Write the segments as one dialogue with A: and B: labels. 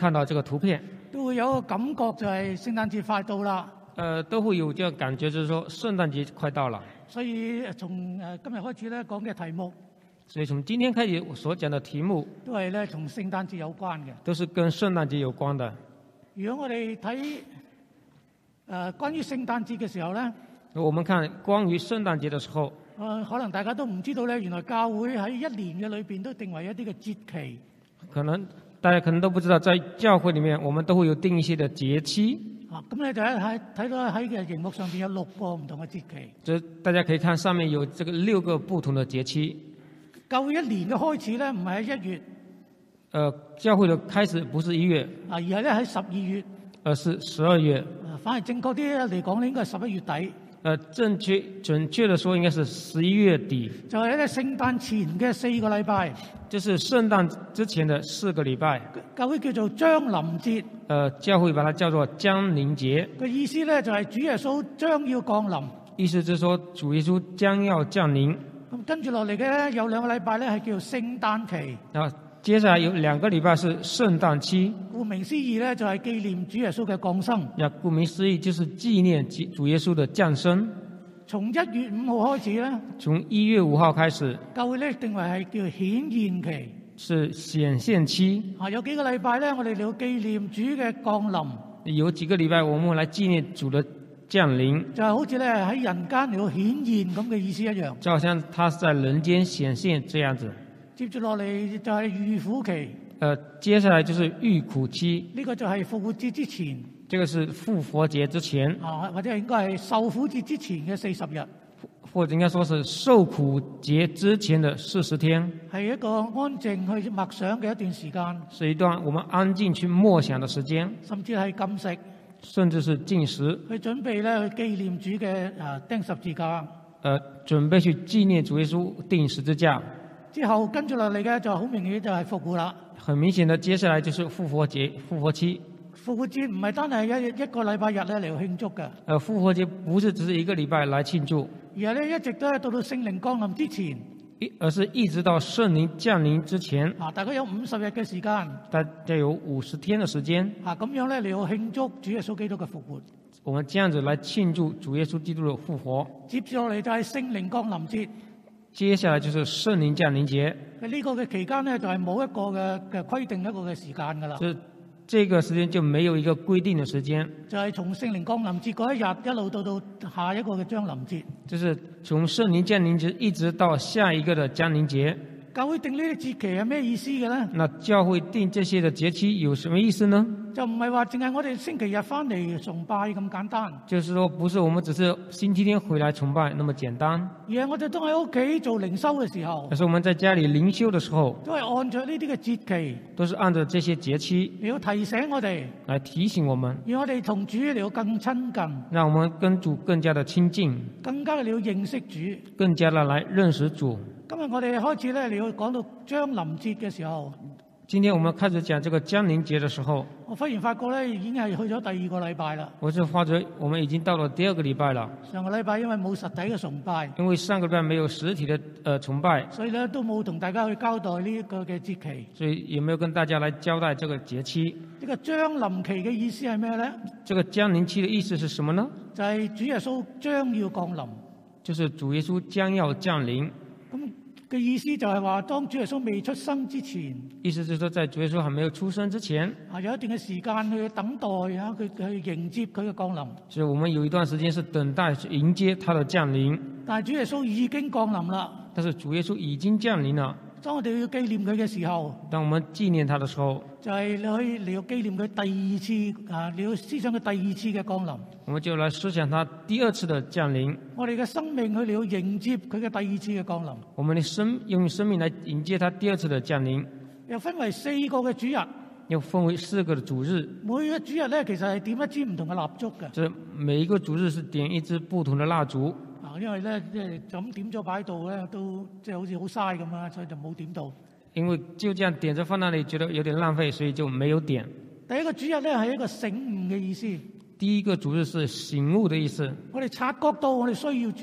A: 看到这个图片，
B: 都會有一個感覺就係聖誕節快到啦。
A: 都會有這個感覺，就是說聖誕節快到了。
B: 所以從今日開始咧講嘅題目，
A: 所以從今天開始所講的題目，
B: 都係咧同聖誕節有關嘅。
A: 都是跟聖誕節有關的。
B: 如果我哋睇關於聖誕節嘅時候咧，
A: 我們看關於聖誕節的時候，
B: 可能大家都唔知道咧，原來教會喺一年嘅裏邊都定為一啲嘅節期。
A: 可能大家可能都不知道，在教會裡面，我們都會有定一些的節期。
B: 咁咧就睇到喺嘅熒幕上邊有6個唔同嘅節期。
A: 就大家可以看上面有這個6個不同的節期。
B: 教會一年嘅開始咧，唔係喺1月。
A: 教會的開始不是1月，
B: 而係咧喺12月，
A: 而是12月。
B: 反而正確啲嚟講咧，應該係11月底。
A: 準確的說，應該是11月底。
B: 就係咧聖誕前嘅4個禮拜。
A: 就是聖誕之前的4個禮拜。
B: 教會叫做將臨節。
A: 教會把它叫做將臨節。
B: 個意思咧就係主耶穌將要降臨。
A: 意思就是說主耶穌將要降臨。
B: 咁跟住落嚟嘅有2個禮拜咧係叫聖誕期。
A: 接下來有2個禮拜是聖誕期。
B: 顧名思義咧就係紀念主耶穌嘅降生。
A: 顧名思義就是紀念主耶穌的降生。
B: 從1月5號開始咧，
A: 從1月5號開始，
B: 教會咧定為係叫顯現期，
A: 是顯現期。
B: 有幾個禮拜咧，我哋嚟紀念主嘅降臨。
A: 有幾個禮拜，我們來紀念主的降臨，
B: 就係好似咧喺人間嚟到顯現咁嘅意思一樣。
A: 就好像他是在人間顯現這樣子。
B: 接住落嚟就係預苦期。
A: 接下來就是預苦期。
B: 呢個就係復活節之前。
A: 這個是復活節之前。
B: 或者應該係受苦節之前嘅40日。
A: 或者應該說是受苦節之前的40天。
B: 係一個安靜去默想嘅一段時間。
A: 是一段我們安靜去默想的時間。
B: 甚至係禁食。
A: 甚至是禁食。
B: 去準備咧去紀念主嘅釘十字架。
A: 準備去紀念主耶穌釘十字架。
B: 之後跟住落嚟嘅就好明顯就係復活啦。
A: 很明顯的，接下來就是復活節、復活期。
B: 復活節唔係單係一個禮拜日咧嚟慶祝嘅。
A: 復活節不是只是一個禮拜來慶祝，
B: 而係咧一直都係到聖靈降臨之前。
A: 而是一直到聖靈降臨之前。
B: 大概有50日嘅時間。
A: 大概有50天嘅時間。
B: 咁樣咧嚟到慶祝主耶穌基督嘅復活。
A: 我們這樣子來慶祝主耶穌基督的復活。
B: 接住落嚟就係聖靈降臨節。
A: 接下來就是聖靈降臨節。
B: 呢個嘅期間呢，就係冇一個嘅規定一個嘅時間㗎啦。
A: 這個時間就沒有一個規定的時間。
B: 就係從聖靈降臨節嗰一日一路到下一個嘅將臨節。
A: 就是從聖靈降臨節一直到下一個的將臨節。
B: 教會定呢啲節期係咩意思嘅呢？
A: 那教會定這些的節期有什麼意思呢？
B: 就唔係話淨係我哋星期日翻嚟崇拜咁簡單。
A: 就是說，不是我們只是星期天回來崇拜那麼簡單。
B: 而係我哋都喺屋企做靈修嘅時候。
A: 但是我們在家裡靈修的時候，
B: 都係按照呢啲嘅節期。
A: 都是按照這些節期。
B: 你要提醒我哋。
A: 來提醒我們。
B: 讓我哋同主嚟到更親近。
A: 讓我們跟主更加的親近。
B: 更加嚟到認識主。
A: 更加的來認識主。
B: 今日我哋開始咧，你要講到將臨節嘅時候。
A: 今天我們開始講這個將臨節的時候，
B: 我忽然發覺咧，已經係去咗第2個禮拜啦。
A: 我就發覺我們已經到了第2個禮拜了。
B: 上個禮拜因為冇實體嘅崇拜，
A: 因為上個禮拜沒有實體的崇拜，
B: 所以咧都冇同大家去交代呢一個嘅節期。
A: 所以也沒有跟大家來交代這個節期。
B: 呢個將臨期嘅意思係咩咧？
A: 這個將臨期的意思是什麼呢？
B: 就係主耶穌將要降臨。
A: 就是主耶穌將要降臨。
B: 嘅意思就係話，當主耶穌未出生之前，
A: 意思就是說，在主耶穌還沒有出生之前，
B: 有一段嘅時間去等待佢去迎接佢嘅降臨。
A: 所以我們有一段時間是等待去迎接他的降臨。
B: 但係主耶穌已經降臨啦。
A: 但是主耶穌已經降臨了。
B: 當我哋要紀念佢嘅時候，
A: 當我們紀念他的時候，
B: 就係你可以嚟到紀念佢第2次你要思想佢第2次嘅降臨。
A: 我們就來思想他第2次的降臨。
B: 我哋嘅生命去嚟到迎接佢嘅第2次嘅降臨。
A: 我們用生命來迎接他第2次的降臨。
B: 又分為4個嘅主日。
A: 又分為4個的主日。
B: 每個主日咧，其實係點一支唔同嘅蠟燭嘅。
A: 就是每一個主日是點一支不同的蠟燭。
B: 因為咧，即係就咁點咗擺喺度咧，都即係好似好嘥咁啊，所以就冇點到。
A: 因為就這樣點着放那裡，覺得有點浪費，所以就沒有點。
B: 第一個主日咧係一個醒悟嘅意思。
A: 第一個主日是醒悟的意思。
B: 我哋察覺到我哋需要主。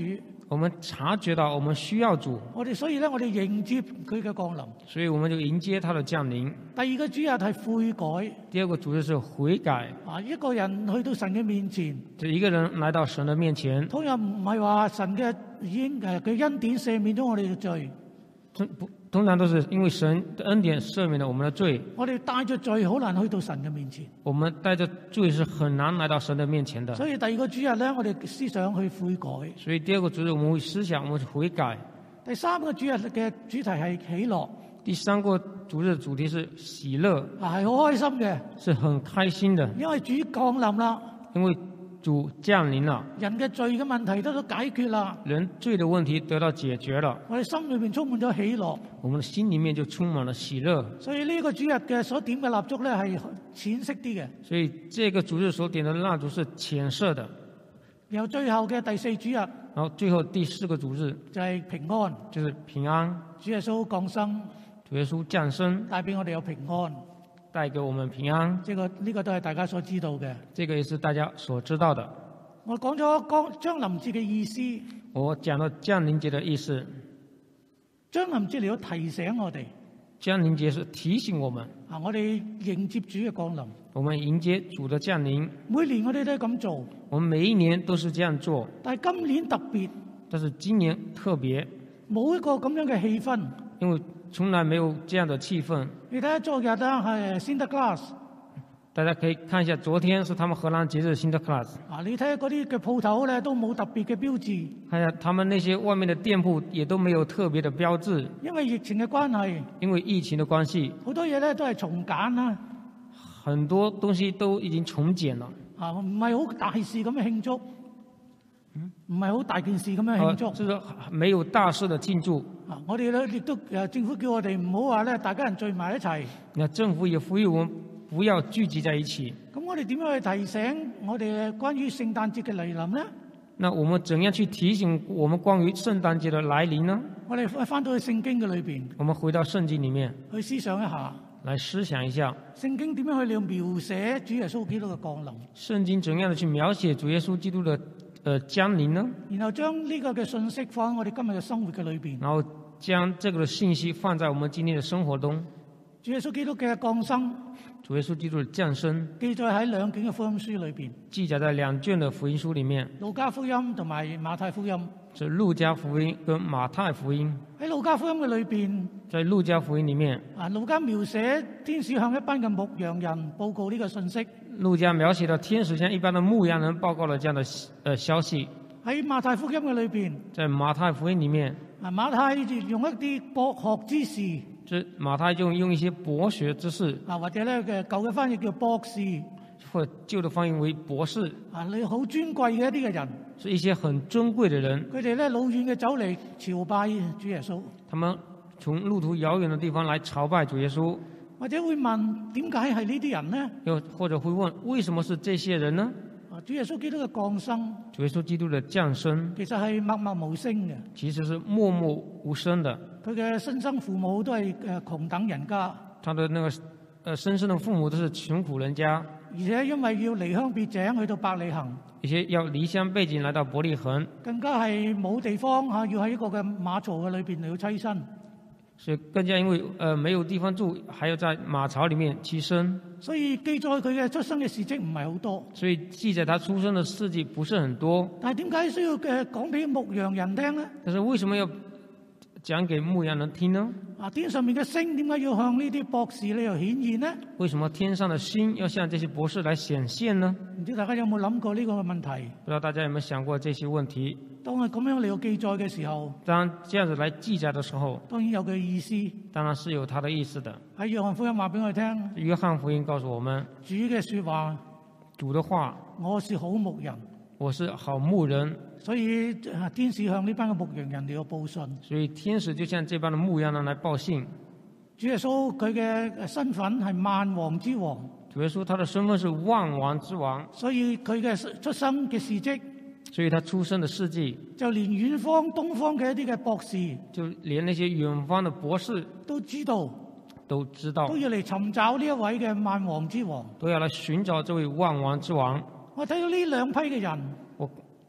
A: 我们察觉到我们需要主，
B: 所以咧，我哋迎接佢嘅降臨。
A: 所以我們就迎接他的降臨。
B: 第二個主日係悔改。
A: 第二個主日是悔改。
B: 一個人去到神嘅面前，
A: 就一個人來到神的面前，
B: 通常唔係話神嘅已經佢恩典赦免咗我哋嘅罪。
A: 通常都是因為神的恩典赦免了我們的罪。
B: 我哋帶着罪好難去到神嘅面前。
A: 我們帶着罪是很難來到神的面前的。
B: 所以第二個主日咧，我哋思想去悔改。
A: 所以第二個主日我們會思想，我們去悔改。
B: 第三個主日嘅主題係喜樂。
A: 第三個主日主題是喜樂。
B: 係好開心嘅。
A: 是很開心的。
B: 因為主降臨啦。
A: 因為主降臨了，
B: 人嘅罪嘅問題得到解決啦，
A: 人罪的問題得到解決了，
B: 我哋心裏面充滿咗喜樂，
A: 我們的心裏面就充滿了喜樂。所以
B: 呢個主日嘅所點嘅蠟燭咧係淺色啲嘅。
A: 所以這個主日所點的蠟燭是淺色的。
B: 然後最後嘅第四主日，
A: 然後最後第四個主日
B: 就係平安，
A: 就是平安。
B: 主耶穌降生，
A: 主耶穌降生，
B: 帶俾我哋有平安。
A: 帶給我們平安，
B: 呢個都係大家所知道嘅。
A: 這個也是大家所知道的。
B: 我講咗將臨節嘅意思。
A: 我講到降臨節的意思。
B: 將臨節嚟到提醒我哋。
A: 降臨節是提醒我們。
B: 我哋迎接主嘅降臨。
A: 我們迎接主的降臨。
B: 每年我哋都係咁做。
A: 我們每一年都是這樣做。
B: 但係今年特別。
A: 但是今年特別。
B: 冇一個咁樣嘅氣氛。
A: 因為從來沒有這樣的氣氛。
B: 你睇下昨日啦，係 Sinterklaas，
A: 大家可以看一下，昨天是他們荷蘭節日 Sinterklaas。
B: 你睇下嗰啲嘅鋪頭咧都冇特別嘅標誌。
A: 看下他們那些外面的店鋪也都沒有特別的標誌。
B: 因為疫情嘅關係。
A: 因為疫情的關係。
B: 好多嘢咧都係重簡啦。
A: 很多東西都已經重簡了。
B: 唔係好大事咁樣慶祝。唔係好大件事咁樣慶祝，
A: 就是沒有大事的慶祝。
B: 我哋咧亦都政府叫我哋唔好話咧，大家人聚埋一齊。
A: 那政府也呼籲我們不要聚集在一起。
B: 咁我哋點樣去提醒我哋關於聖誕節嘅來臨呢？
A: 那我們怎樣去提醒我們關於聖誕節的來臨呢？
B: 我哋翻到去聖經嘅裏邊。
A: 我們回到聖經裡面
B: 去思想一下。
A: 來思想一下。
B: 聖經點樣去描寫主耶穌基督嘅降臨？
A: 聖經怎樣的去描寫主耶穌基督的降臨呢？
B: 然後將呢個嘅信息放喺我哋今日嘅生活嘅裏邊。
A: 然後將這個信息放在我們今天的生活中。
B: 主耶穌基督嘅降生，
A: 主耶穌基督的降生，
B: 記載喺兩卷嘅福音書裏邊。
A: 記載在兩卷的福音書裡面。
B: 路加福音同埋馬太福音。
A: 是路加福音跟馬太福音。
B: 喺路加福音嘅裏邊，
A: 在路加福音裡面，
B: 路加描寫天使向一班嘅牧羊人報告呢個信息。
A: 路加描寫到天使向一般的牧羊人報告了這樣的消息。
B: 喺馬太福音嘅裏邊，
A: 在馬太福音裡面，
B: 馬太用一啲博學之士，
A: 馬太就用一些博學之士，
B: 或者咧嘅舊嘅翻譯叫博士，
A: 或者舊的翻譯為博士。
B: 你好尊貴嘅一啲嘅人，
A: 是一些很尊貴的人。
B: 佢哋咧老遠嘅走嚟朝拜主耶穌。
A: 他們從路途遙遠的地方來朝拜主耶穌。
B: 或者會問點解係呢啲人呢？
A: 又或者會問為什麼是這些人呢？
B: 主耶穌基督嘅降生，
A: 主耶穌基督的降生，
B: 其實係默默無聲嘅。
A: 其實是默默無聲的。
B: 佢嘅親生父母都係窮等人家。
A: 他的那個親生的父母都是窮苦人家。
B: 而且因為要離鄉別井去到伯利恆，
A: 而且要離鄉背井來到伯利恆，
B: 更加係冇地方要喺一個嘅馬槽嘅裏邊嚟到棲身。
A: 所以更加因為沒有地方住，還要在馬槽裡面棲身。
B: 所以記載佢嘅出生嘅事蹟唔係好多。
A: 所以記載他出生嘅事蹟不是很多。
B: 但係點解需要講俾牧羊人聽呢？
A: 但是為什麼要講給牧羊人聽呢？
B: 天上面嘅星點解要向呢啲博士嚟到顯現呢？
A: 為什麼天上的星要向這些博士來顯現呢？
B: 唔知大家有冇諗過呢個問題？
A: 不知道大家有沒有想過這些問題？
B: 當係咁樣嚟到記載嘅時候，
A: 當這樣子來記載的時候，
B: 當然有佢意思。
A: 當然是有它的意思的。
B: 喺約翰福音話俾我哋聽，
A: 約翰福音告訴我們，
B: 主嘅說話，
A: 主的話，
B: 我是好牧人，
A: 我是好牧人。
B: 所以天使向呢班嘅牧羊人嚟到報信。
A: 所以天使就向這班的牧羊人來報信。
B: 主耶穌佢嘅身份係萬王之王。
A: 主耶穌他的身份是萬王之王。
B: 所以佢嘅出生嘅事蹟，
A: 所以他出生的事蹟，
B: 就連遠方東方嘅一啲嘅博士，
A: 就連那些遠方的博士
B: 都知道，
A: 都要
B: 嚟尋找呢一位嘅萬王之王，
A: 都要來尋找這位萬王之王。
B: 我睇到呢兩批嘅人，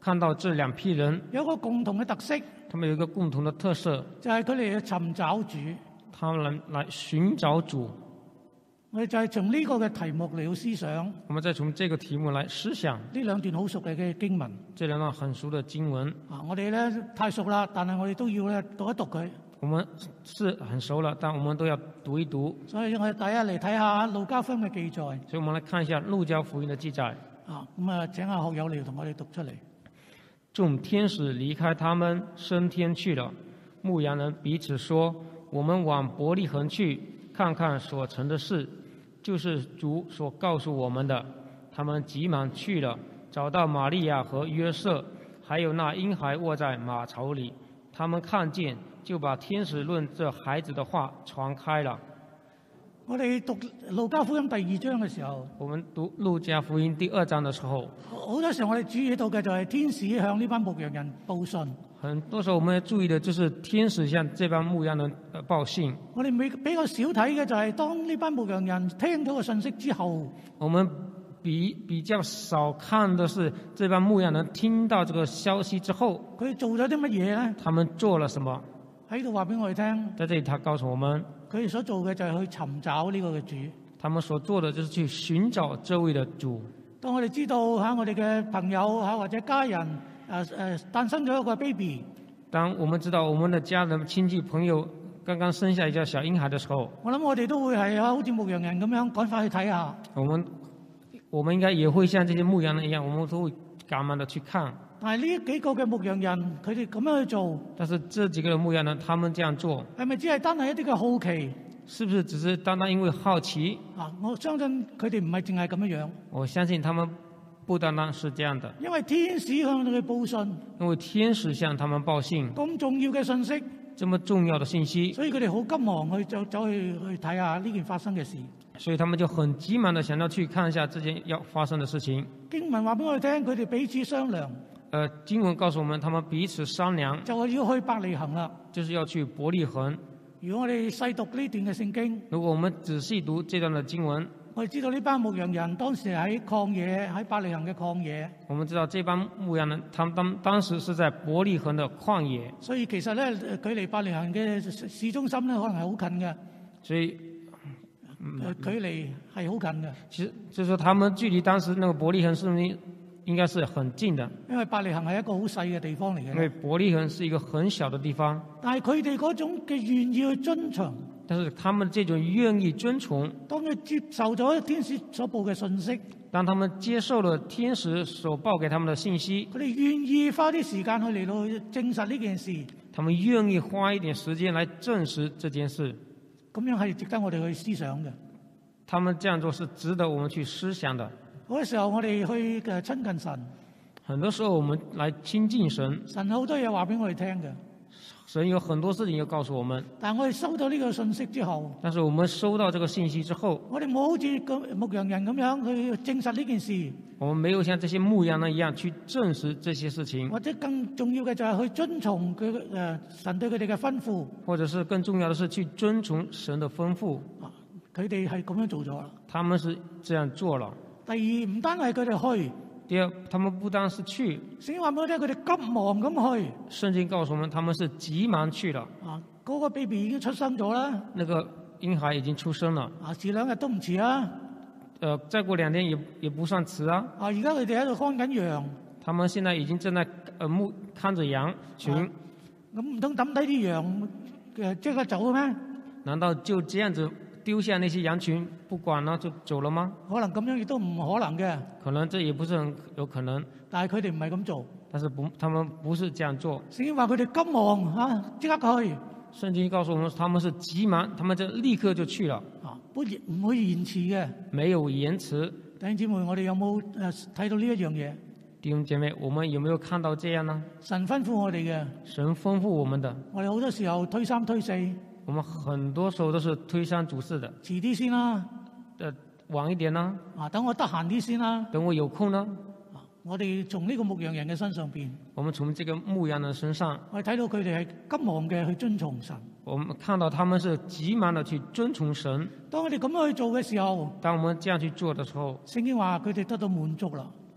A: 看到这2批人，
B: 有一個共同嘅特色，
A: 他們有一個共同的特色，
B: 就係佢哋去尋找主。
A: 他們來尋找主。
B: 我哋就係從呢個嘅題目嚟到思想。
A: 我們再從這個題目來思想
B: 呢2段好熟嚟嘅經文。
A: 這2段很熟的經文。
B: 我哋咧太熟啦，但係我哋都要咧讀一讀佢。
A: 我們是很熟了，但我們都要讀一讀。
B: 所以我哋第一嚟睇下路加福音嘅記載。
A: 所以我們來看一下路加福音的記載。
B: 請下學友嚟同我哋讀出嚟。
A: 眾天使離開他們升天去了，牧羊人彼此說：我們往伯利恆去，看看所成的事，就是主所告訴我們的。他們急忙去了，找到瑪利亞和約瑟，還有那嬰孩臥在馬槽裏。他們看見，就把天使論這孩子的話傳開了。
B: 我哋讀路加福音第2章嘅時候，
A: 我們讀路加福音第2章的時候，
B: 好多時候我哋注意到嘅就係天使向呢班牧羊人報信。
A: 很多時候我們要注意的就是天使向這班牧羊人報信。
B: 我哋比較少睇嘅就係當呢班牧羊人聽到個信息之後，
A: 我們比較少看的是這班牧羊人聽到這個消息之後，
B: 佢做咗啲乜嘢咧？
A: 他們做了什麼？
B: 喺度話俾我哋聽。
A: 在這裡他告訴我們，
B: 佢哋所做嘅就係去尋找呢個嘅主。
A: 他們所做的就是去尋找這位的主。
B: 當我哋知道我哋嘅朋友或者家人誕生咗一個 baby，
A: 當我們知道我們的家人親戚朋友剛剛生下一個小嬰孩的時候，
B: 我諗我哋都會係好似牧羊人咁樣趕快去睇下。
A: 我們應該也會像這些牧羊人一樣，我們都會趕忙的去看。
B: 但係呢幾個嘅牧羊人，佢哋咁樣去做，
A: 但是這幾個的牧羊人，他們這樣做，
B: 係咪只係單係一啲嘅好奇？
A: 是不是只是單單因為好奇？
B: 我相信佢哋唔係淨係咁樣樣。
A: 我相信他們不單單是這樣的。
B: 因為天使向佢哋報信，
A: 因為天使向他們報信，
B: 咁重要嘅信息，
A: 這麼重要的信息，
B: 所以佢哋好急忙去走去睇下呢件發生嘅事。
A: 所以他們就很急忙的想要去看一下這件要發生的事情。
B: 經文話俾我哋聽，佢哋彼此商量。
A: 經文告訴我們，他們彼此商量，
B: 就係要去伯利恆啦，
A: 就是要去伯利恆。
B: 如果我哋細讀呢段嘅聖經，
A: 如果我們仔細讀這段的經文，
B: 我哋知道呢班牧羊人當時喺曠野，喺伯利恆嘅曠野。
A: 我們知道這班牧羊人，他們當時是在伯利恆的曠野。
B: 所以其實咧，距離伯利恆嘅市中心咧，可能係好近嘅。
A: 所以，
B: 距離係好近嘅。
A: 其實就是說，他們距離當時那個伯利恆是應該是很近的。
B: 因為伯利恆係一個好細嘅地方嚟嘅。
A: 因為伯利恆是一個很小的地方。
B: 但係佢哋嗰種嘅願意去遵從。
A: 但是他們這種願意遵從，
B: 當佢接受咗天使所報嘅信息，
A: 當他們接受了天使所報給他們的信息，
B: 佢哋願意花啲時間去嚟到去證實呢件事。
A: 他們願意花一點時間來證實這件事。
B: 咁樣係值得我哋去思想嘅。
A: 他們這樣做是值得我們去思想的。
B: 好多時候我哋去親近神，
A: 很多時候我們來親近神，
B: 神好多嘢話俾我哋聽嘅。
A: 神有很多事情要告訴我們，
B: 但係我哋收到呢個信息之後，
A: 但是我們收到這個信息之後，
B: 我哋冇好似個牧羊人咁樣去證實呢件事。
A: 我們沒有像這些牧羊人一樣去證實這些事情，
B: 或者更重要嘅就係去遵從佢神對佢哋嘅吩咐，
A: 或者是更重要的是去遵從神的吩咐。
B: 佢哋係咁樣做咗啦。
A: 他們是這樣做了。
B: 第二，唔單係佢哋去。
A: 第二，他們不單是去，
B: 聖經話俾我聽，佢哋急忙咁去。聖
A: 經告訴我們，他們是急忙去了。
B: 嗰個 baby 已經出生咗啦。
A: 那個嬰孩已經出生了。
B: 遲2日都唔遲啊。
A: 再過2天也不算遲啊。
B: 而家佢哋喺度看緊羊。
A: 他們現在已經正在看着羊群。
B: 咁唔通抌低啲羊即刻走咩？
A: 難道就這樣子丟下那些羊群不管了就走了嗎？
B: 可能咁樣亦都唔可能嘅。
A: 可能這也不是很有可能。
B: 但係佢哋唔係咁做。但是
A: 他們不是這樣做。
B: 聖經話佢哋急忙即刻去。
A: 聖經告訴我們，他們是急忙，他們就立刻就去了。
B: 唔會延遲嘅。
A: 沒有延遲。
B: 弟兄姊妹，我哋有冇睇到呢一樣嘢？
A: 弟兄姐妹，我們有沒有看到這樣呢？
B: 神吩咐我哋嘅。
A: 神吩咐我們的。
B: 我哋好多時候推三推四。
A: 我們很多時候都是推三阻四的。
B: 遲啲先啦。
A: 晚一點呢？
B: 等我得閒啲先啦。
A: 等我有空呢？
B: 我哋從呢個牧羊人嘅身上邊，
A: 我們從這個牧羊人身上，
B: 我哋睇到佢哋係急忙嘅去遵從神。
A: 我們看到他們是急忙的去遵從神。
B: 當我哋咁樣去做嘅時候，
A: 當我們這樣去做的時候，
B: 聖經話佢哋得到滿足啦。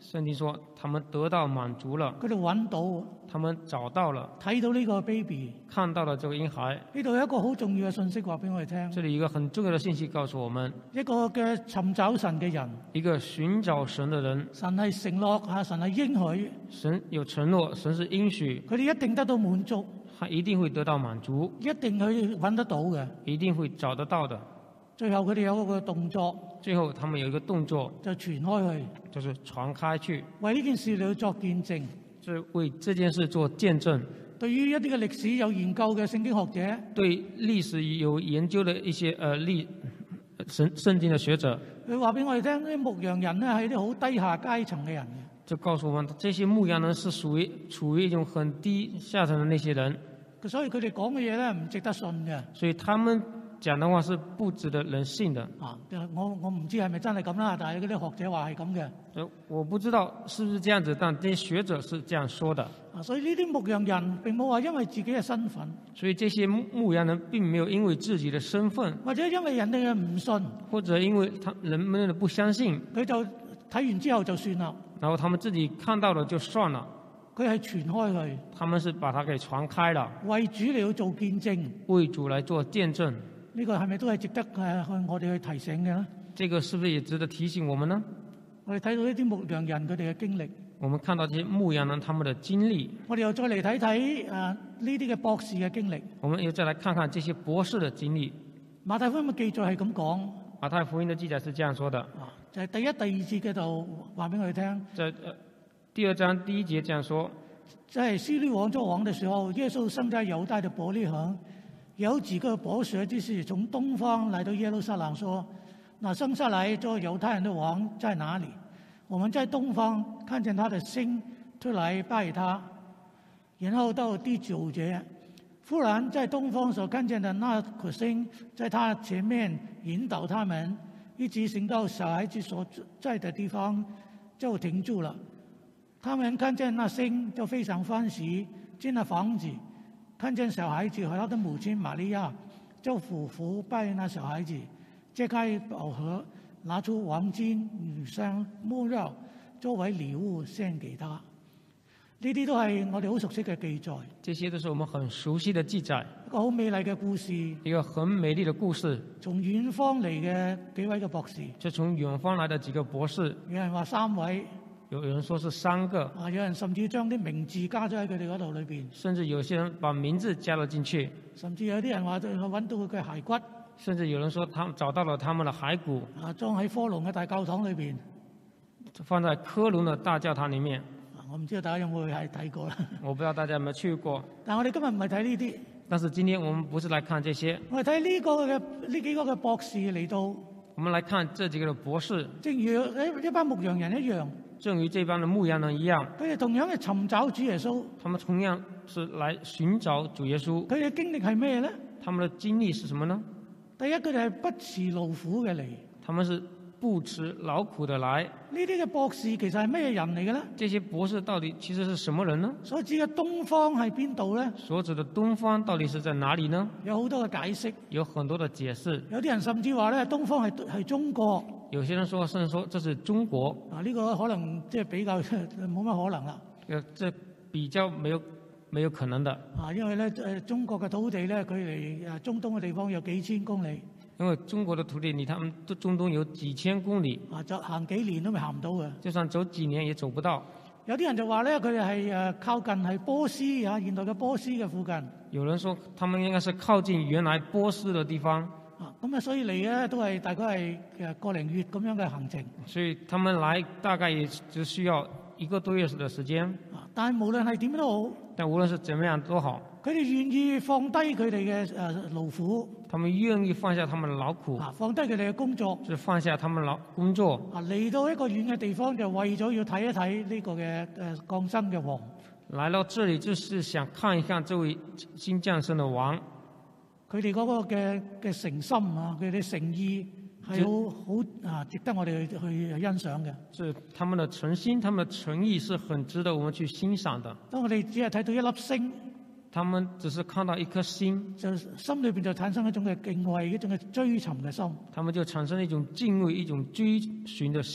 A: 聖經說，他們得到滿足了，
B: 佢哋揾到，
A: 他們找到了，
B: 睇到呢個 baby。
A: 看到了這個嬰孩。
B: 呢度有一個好重要嘅信息話俾我哋聽。
A: 這裡有一個很重要的信息告訴我們，
B: 一個嘅尋找神嘅人，
A: 一個尋找神的人，
B: 神係承諾嚇，神係應許，
A: 神有承諾，神是應許，
B: 佢哋一定得到滿足，
A: 他一定會得到滿足，
B: 一定去揾得到嘅。
A: 一定會找得到的。
B: 最後佢哋有一個動作，
A: 最後他們有一個動作，
B: 就傳開去，
A: 就是傳開去，
B: 為呢件事嚟作見證。
A: 是為這件事做見證。
B: 對於一啲嘅歷史有研究嘅聖經學者，
A: 對歷史有研究的一些聖經的學者，
B: 佢話俾我哋聽，啲牧羊人咧係啲好低下階層嘅人，
A: 就告訴我們，這些牧羊人是處於一種很低下層的那些人，
B: 所以佢哋講嘅嘢咧唔值得信嘅。
A: 所以他們講的話是不值得人信的。
B: 我唔知係咪真係咁啦，但係嗰啲學者話係咁嘅。
A: 我不知道是不是這樣子，但這些學者是這樣說的。
B: 所以呢啲牧羊人並冇話因為自己嘅身份，
A: 所以這些牧羊人並沒有因為自己的身份，
B: 或者因為人哋嘅唔信，
A: 或者因為人們的不相信，
B: 佢就睇完之後就算啦。
A: 然後他們自己看到了就算了。
B: 佢係傳開去，
A: 他們是把它給傳開了，
B: 為主嚟到做見證，
A: 為主來做見證。
B: 呢個係咪都係值得向我哋去提醒嘅呢？
A: 這個是不是也值得提醒我們呢？
B: 我哋睇到呢啲牧羊人佢哋嘅經歷，
A: 我們看到這些牧羊人他們的經歷，
B: 我哋又再嚟睇睇呢啲嘅博士嘅經歷。
A: 我們又再來看看這些博士的經歷。
B: 馬太福音嘅記載係咁講，
A: 馬太福音的記載是這樣說的，
B: 就係第一、第二節嘅度話俾我哋聽。
A: 在第2章第1節這樣說，
B: 在希律王做王嘅時候，耶穌生在猶大的伯利恆。有幾個博學之士從東方來到耶路撒冷，說：那生下來做猶太人的王在哪裡？我們在東方看見他的星，出來拜他。然後到第9節，忽然在東方所看見的那顆星，在他前面引導他們，一直行到小孩子所在的地方，就停住了。他們看見那星就非常歡喜，進了房子。看見小孩子和他的母親瑪利亞，就俯伏拜那小孩子，揭開寶盒，拿出黃金、乳香、沒藥，作為禮物獻給他。呢啲都係我哋好熟悉嘅記載。
A: 這些都是我們很熟悉的記載。
B: 一個好美麗嘅故事，
A: 一個很美麗的故事。
B: 從遠方嚟嘅幾位嘅博士，
A: 就從遠方來的幾個博士。
B: 有人話3位。
A: 有人說是3個，
B: 有人甚至將啲名字加咗喺佢哋嗰度裏邊，
A: 甚至有些人把名字加了進去，
B: 甚至有啲人話揾到佢嘅骸骨，
A: 甚至有人說他們找到了他們的骸骨，
B: 裝喺科隆嘅大教堂裏邊，
A: 放在科隆的大教堂裡面。
B: 我唔知道大家有冇係睇過啦。
A: 我不知道大家有沒有去過。
B: 但我哋今日唔係睇呢啲。
A: 但是今天我們不是來看這些，
B: 我哋睇呢幾個嘅博士嚟到。
A: 我們來看這幾個的博士，
B: 正如一班牧羊人一樣。
A: 正如這幫的牧羊人一樣，
B: 佢哋同樣係尋找主耶穌。
A: 他們同樣是來尋找主耶穌。
B: 佢哋嘅經歷係咩咧？
A: 他們的經歷是什麼呢？
B: 第一，佢哋係不辭勞苦嘅嚟。
A: 他們是不辭勞苦的來。
B: 呢啲嘅博士其實係咩人嚟嘅咧？
A: 這些博士到底其實是什麼人呢？
B: 所指嘅東方係邊度咧？
A: 所指的東方到底是在哪裡呢？
B: 有好多嘅解釋，
A: 有很多的解釋。
B: 有啲人甚至話咧，東方係中國。
A: 有些人說，甚至說這是中國。
B: 呢個可能即係比較冇乜可能啦。
A: 這比較沒有可能的。
B: 因為咧中國嘅土地咧，距離中東嘅地方有幾千公里。
A: 因為中國的土地離他們中東有幾千公里。
B: 就行幾年都未行唔到嘅。
A: 就算走幾年也走不到。
B: 有啲人就話咧，佢哋係靠近係波斯現代嘅波斯嘅附近。
A: 有人說他們應該是靠近原來波斯的地方。
B: 咁所以嚟咧都係大概係個零月咁樣嘅行程。
A: 所以他們來大概也只需要1個多月的時間。
B: 但係無論係點都好，
A: 但無論是怎麼樣都好，
B: 佢哋願意放低佢哋嘅勞苦。他們願意放下他們嘅勞苦，放低佢哋嘅工作，
A: 就放下他們工作。
B: 嚟到一個遠嘅地方，就為咗要睇一睇呢個嘅降生嘅王。
A: 來到這裡就是想看一看這位新降生的王。
B: 佢哋嗰個嘅誠心啊，佢哋誠意係好值得我哋去欣賞嘅。
A: 是他們的誠心，他們的誠意是很值得我們去欣賞的。
B: 當我哋只係睇到一粒星，
A: 他們只是看到一顆星，
B: 就心裏邊就產生一種嘅敬畏，一種嘅追尋嘅心。
A: 他們就產生一種敬畏，一種追尋的心。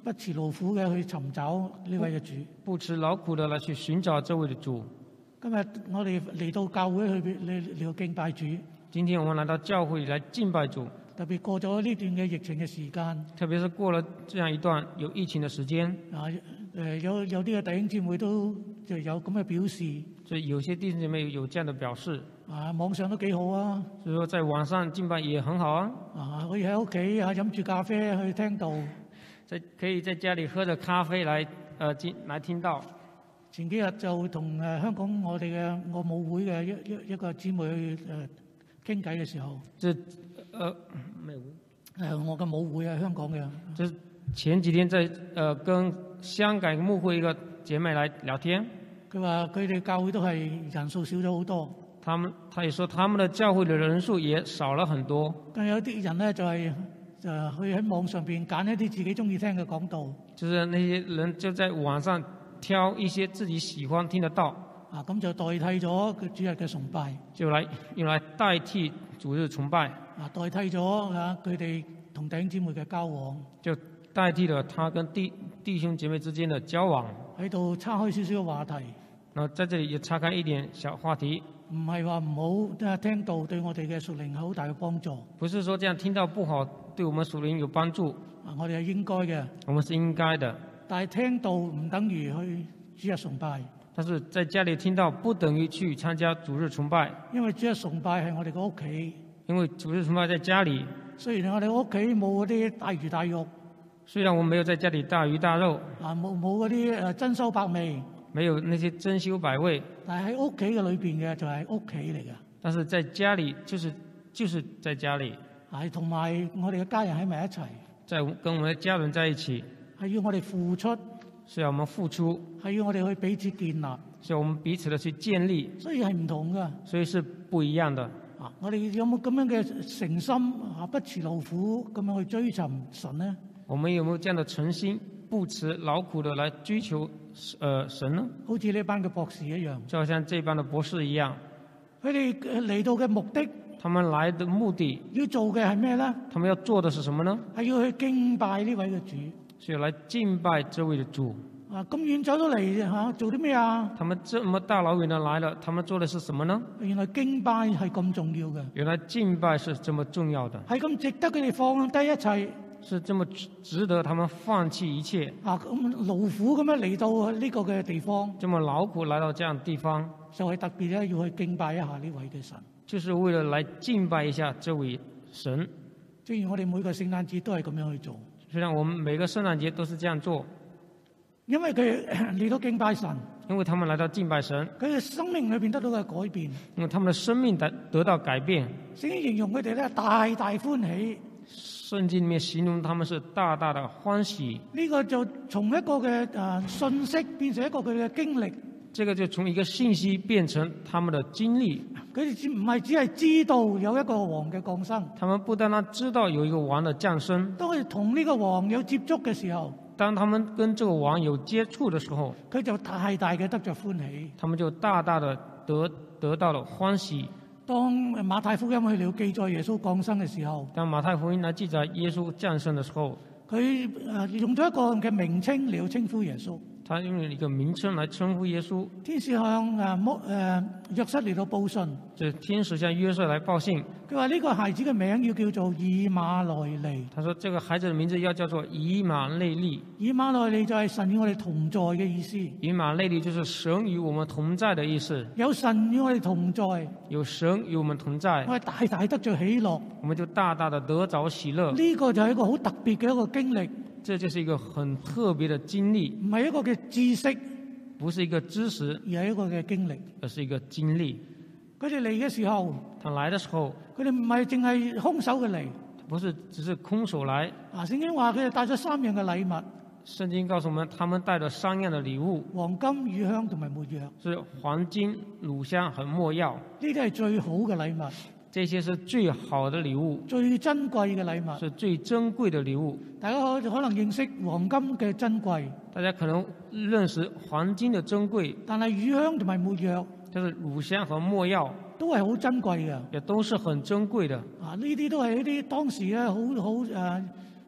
B: 不辭勞苦嘅去尋找呢位嘅主。
A: 不辭勞苦的來去尋找這位的主。
B: 今日我哋嚟到教會去嚟到敬拜主。
A: 今天我們來到教會來敬拜主，
B: 特別過咗呢段嘅疫情嘅時間，
A: 特別是過了這樣一段有疫情的時間，
B: 有啲嘅弟兄姊妹都就有咁嘅表示。
A: 所以有些弟兄姊妹有這樣的表示。
B: 網上都幾好啊。
A: 所以說在網上敬拜也很好啊。
B: 可以喺屋企飲住咖啡去聽道。
A: 可以在家裡喝着咖啡來聽道。
B: 前幾日就同香港我哋嘅我母會嘅一個姊妹去傾偈嘅時候，
A: 咩會？
B: 我嘅母會喺香港嘅。
A: 就是前幾天在跟香港牧會一個姐妹來聊天。
B: 佢話佢哋教會都係人數少咗好多。
A: 他也說他們的教會的人數也少了很多。
B: 但有啲人呢，就去喺網上邊揀一啲自己中意聽嘅講道。
A: 就是那些人就在網上挑一些自己喜歡聽得到。
B: 咁就代替咗佢主日嘅崇拜。就
A: 用來代替主日崇拜。
B: 代替咗佢哋同弟兄姊妹嘅交往。就
A: 代替了他跟弟兄姐妹之間的交往。
B: 喺度岔開少少嘅話題。
A: 然後在這裡也岔開一點小話題。
B: 唔係話唔好聽道對我哋嘅屬靈好大嘅幫助。
A: 不是說這樣聽道不好，對我們屬靈有幫助。
B: 我哋係應該嘅。我們是應該的。但係聽道唔等於去主日崇拜。
A: 但是在家裡聽道不等於去參加主日崇拜。
B: 因為主日崇拜係我哋嘅屋企。
A: 因為主日崇拜在家裡。
B: 雖然我哋屋企冇嗰啲大魚大肉。
A: 雖然我們沒有在家裡大魚大肉。
B: 冇嗰啲珍饈百味。
A: 沒有那些珍饈百味。
B: 但係喺屋企嘅裏邊嘅就係屋企嚟嘅。
A: 但是在家裡就是在家裡。
B: 係同埋我哋嘅家人喺埋一齊。
A: 跟我們的家人在一起。
B: 係要我哋付出。
A: 是要我們付出。
B: 係要我哋去彼此建立。
A: 是要我們彼此的去建立。
B: 所以係唔同嘅。
A: 所以是不一樣的。
B: 我哋有冇咁樣嘅誠心不辭勞苦咁樣去追尋神呢？
A: 我們有沒有這樣的誠心不辭勞苦的來追求神呢？
B: 好似呢班嘅博士一樣。
A: 就好像這班的博士一樣。
B: 佢哋嚟到嘅目的。
A: 他們來的目的。
B: 要做嘅係咩呢？
A: 他們要做的是什麼呢？
B: 係要去敬拜呢位嘅主。
A: 是要來敬拜這位的主。
B: 咁遠走到嚟做啲咩啊？
A: 他們這麼大老遠的來了，他們做的是什麼呢？
B: 原來敬拜係咁重要嘅。
A: 原來敬拜是這麼重要的。
B: 係咁值得佢哋放低一切。
A: 是這麼值得他們放棄一切。
B: 咁勞苦咁樣嚟到呢個嘅地方。
A: 這麼勞苦來到這樣的地方，
B: 就係特別咧要去敬拜一下呢位嘅神。
A: 就是為了來敬拜一下這位神。
B: 正如我哋每個聖誕節都係咁樣去做。
A: 雖然我們每個聖誕節都是這樣做。
B: 因為佢嚟到敬拜神，
A: 因為他們來到敬拜神，
B: 佢嘅生命裏邊得到嘅改變，
A: 因為他們的生命得到改變。
B: 聖經形容佢哋咧大大歡喜，
A: 聖經裡面形容他們是大大的歡喜。
B: 呢個就從一個嘅信息變成一個佢嘅經歷。
A: 這個就從一個信息變成他們的經歷。
B: 佢哋唔係只係知道有一個王嘅降生，
A: 他們不單單知道有一個王的降生，
B: 當佢哋同呢個王有接觸嘅時候，
A: 當他們跟這個王有接觸的時候，
B: 佢就大大嘅得着歡喜，
A: 他們就大大的得到了歡喜。
B: 當馬太福音去了記載耶穌降生嘅時候，
A: 當馬太福音來記載耶穌降生的時候，
B: 佢用咗一個嘅名稱嚟稱呼耶穌。
A: 他用一個名稱來稱呼耶穌。
B: 天使向約瑟嚟到報信，
A: 就是天使向約瑟來報信。
B: 佢話呢個孩子嘅名要叫做以馬內利。
A: 他說這個孩子的名字要叫做以馬內利。
B: 以馬內利就係神與我哋同在嘅意思。
A: 以馬內利就是神與我們同在的意思。
B: 有神與我哋同在，
A: 有神與我們同在，
B: 我哋大大得着喜樂，
A: 我們就大大的得着喜樂。
B: 呢個就係一個好特別嘅一個經歷。
A: 這就是一個很特別的經歷，
B: 唔係一個嘅知識，
A: 不是一個知識，
B: 而係一個嘅經歷，
A: 而是一個經歷。
B: 佢哋嚟嘅時候，
A: 他來的時候，
B: 佢哋唔係淨係空手嘅嚟，
A: 不是只是空手來。
B: 聖經話佢哋帶咗3樣嘅禮物。
A: 聖經告訴我們，他們帶了3樣的禮物：
B: 黃金、乳香同埋沒藥。
A: 是黃金、乳香和沒藥。
B: 呢啲係最好嘅禮物。
A: 這些是最好的禮物，
B: 最珍貴嘅禮物，
A: 是最珍貴的禮物。
B: 大家可能認識黃金嘅珍貴，
A: 大家可能認識黃金的珍貴，
B: 但係乳香同埋沒藥，
A: 就是乳香和沒藥
B: 都係好珍貴嘅，
A: 也都是很珍貴的。
B: 呢啲都係一啲當時咧好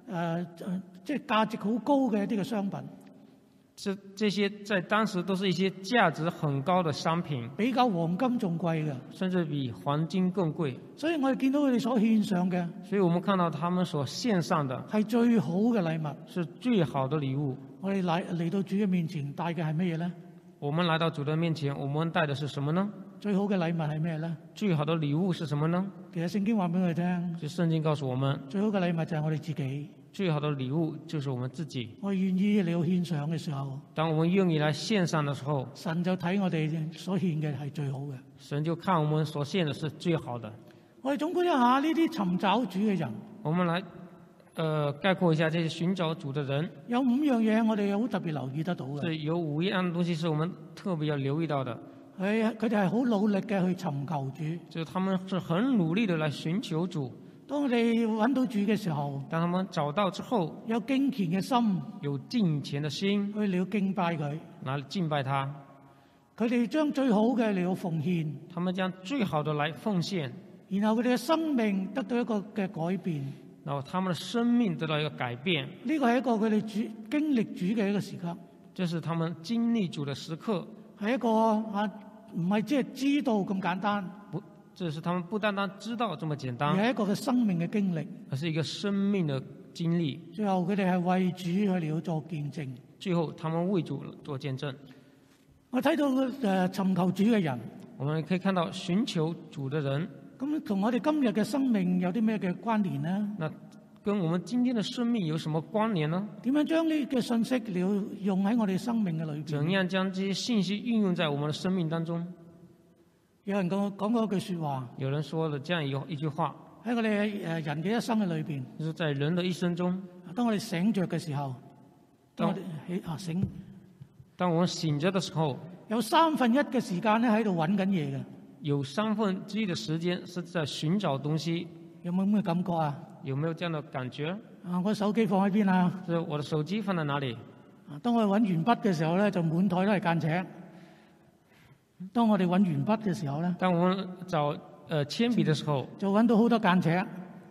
B: 即係價值好高嘅一啲嘅商品，
A: 这些在当时都是一些价值很高的商品，
B: 比較黃金仲貴嘅。
A: 甚至比黄金更贵。
B: 所以我哋見到佢哋所獻上嘅
A: 所以我们看到他们所献上的
B: 係最好嘅禮物。
A: 是最好的禮物。
B: 我哋嚟到主嘅面前帶嘅係乜嘢咧？
A: 我们来到主的面前，我们带的是什么呢？
B: 最好嘅禮物係咩咧？
A: 最好的禮物是什麼呢？
B: 其實聖經話俾我哋聽，
A: 就聖經告訴我們，
B: 最好嘅禮物就係我哋自己。
A: 最好的禮物就是我們自己。
B: 我願意嚟到獻上嘅時候，
A: 當我們願意來獻上的時候，
B: 神就睇我哋所獻嘅係最好嘅。
A: 神就看我們所獻的是最好的。
B: 我哋總括一下呢啲尋找主嘅人，
A: 我們來概括一下這些尋找主的人。
B: 有5樣嘢我哋好特別留意得到嘅。
A: 是有5樣東西是我們特別要留意到的。
B: 佢哋係好努力嘅去尋求主，
A: 就是他們是很努力的來尋求主。
B: 當我哋揾到主嘅時候，
A: 當他們找到之後，
B: 有敬虔嘅心，
A: 有敬虔的心，
B: 去了敬拜佢。
A: 來敬拜他。
B: 佢哋將最好嘅嚟到奉獻，
A: 他們將最好的來奉獻，
B: 然後佢哋嘅生命得到一個嘅改變。
A: 然後他們的生命得到一個改變。
B: 呢個係一個佢哋經歷主嘅一個時刻。
A: 這是他們經歷主的時刻，
B: 係一個唔係即係知道咁簡單。
A: 不，這是他們不單單知道這麼簡單，
B: 而係一個嘅生命嘅經歷，
A: 而是一個生命的經歷。
B: 最後佢哋係為主去嚟做見證。
A: 最後他們為主做見證。
B: 我睇到尋求主嘅人，
A: 我們可以看到尋求主的人，
B: 咁同我哋今日嘅生命有啲咩嘅關聯呢？
A: 那跟我們今天的生命有什麼關聯呢？
B: 點樣將呢嘅信息了用喺我哋生命嘅裏邊？
A: 怎樣將這些信息運用在我們的生命當中？
B: 有人講過一句説話，
A: 有人說了這樣一句話，
B: 喺我哋人嘅一生嘅裏邊，
A: 就是在人的一生中，
B: 當我哋醒着嘅時候，當我哋醒，
A: 當我們醒着的時候，
B: 有1/3嘅時間咧喺度揾緊嘢嘅，
A: 有1/3的時間是在尋找東西。
B: 有冇咁嘅感覺啊？
A: 有沒有這樣的感覺？
B: 我手機放喺邊啊？
A: 是我的手機放在哪裡？
B: 當我哋揾鉛筆嘅時候咧，就滿台都係間尺。當我哋揾鉛筆嘅時候咧，
A: 當我們找鉛筆的時候，
B: 就揾到好多間尺。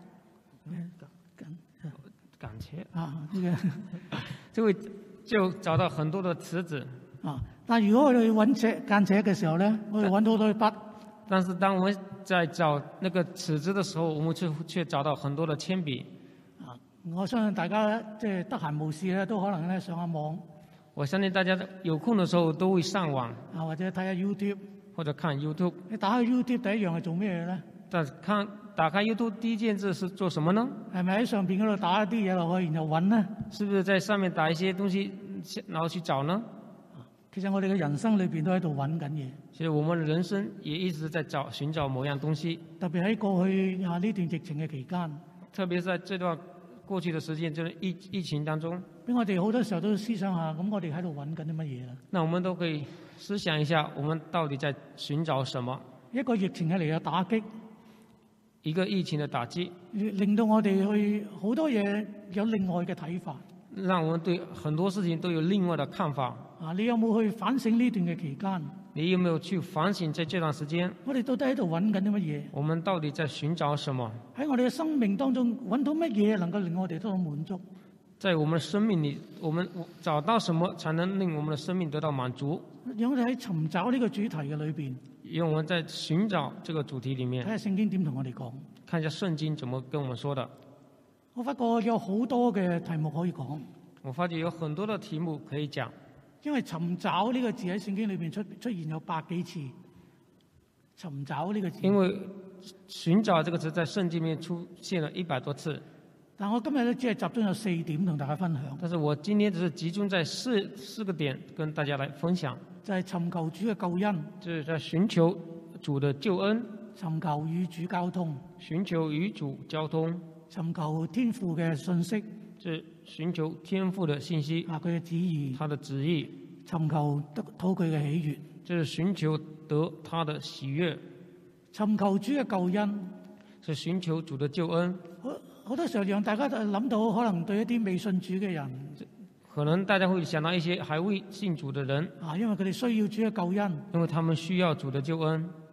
A: 間尺
B: 啊，呢個
A: 就找到很多的尺子。
B: 啊，但如果我哋揾間尺嘅時候咧，我哋揾到好多筆。
A: 但是當我們在找那個尺子的時候，我們卻找到很多的鉛筆。
B: 啊，我相信大家即係得閒無事咧，都可能咧上下網。
A: 我相信大家有空的時候都會上網，
B: 啊，或者睇下 YouTube，
A: 或者看 YouTube。
B: 你打開 YouTube 第一樣係做咩嘢咧？
A: 但打開 YouTube 第一件事是做什麼呢？
B: 係咪喺上邊嗰度打一啲嘢落去，然後揾呢？
A: 是不是在上面打一些東西，然後去找呢？
B: 其實我哋嘅人生裏邊都喺度揾緊嘢。
A: 其實我們人生也一直在尋找某樣東西。
B: 特別喺過去呢段疫情嘅期間，
A: 特別在這段過去的時間，就是疫情當中，
B: 俾我哋好多時候都思想下，咁我哋喺度揾緊啲乜嘢啦？
A: 那我們都可以思想一下，我們到底在尋找什麼？
B: 一個疫情係嚟嘅打擊，
A: 一個疫情的打擊，
B: 令到我哋去好多嘢有另外嘅睇法。
A: 讓我們對很多事情都有另外的看法。
B: 啊，你有冇去反省呢段嘅期間？
A: 你有沒有去反省在這段時間？
B: 我哋到底喺度揾緊啲乜嘢？
A: 我們到底在尋找什麼？
B: 喺我哋嘅生命當中揾到乜嘢能夠令我哋得到滿足？
A: 在我們的生命裏，我們找到什麼才能令我們的生命得到滿足？
B: 讓我哋喺尋找呢個主題嘅裏邊，
A: 因為我們在尋找這個主題裏面，
B: 睇下聖經點同我哋講。
A: 看一下聖經怎麼跟我們說的。
B: 我發覺有好多嘅題目可以講。
A: 我發覺有很多的題目可以講。
B: 因為尋找呢個字喺聖經裏邊出現有100幾次。尋找呢個字。
A: 因為尋找這個詞在聖經裏面出現了100多次。
B: 但我今日咧只係集中有4點同大家分享。
A: 但是我今天只是集中在四個點跟大家來分享。
B: 就係尋求主嘅救恩。
A: 就是在尋求主的救恩。
B: 尋求與主交通。
A: 尋求與主交通。
B: 尋求天父嘅信息。
A: 是尋求天父的信息。
B: 佢嘅旨意。
A: 他的旨意。
B: 尋求得討佢嘅喜悅。
A: 就是尋求得他的喜悅。
B: 尋求主嘅救恩。
A: 是尋求主的救恩。
B: 好多時候讓大家諗到，可能對一啲未信主嘅人，
A: 可能大家會想到一些還未信主的人，
B: 因為佢哋需要主嘅救恩，
A: 因為他們需要主的救恩。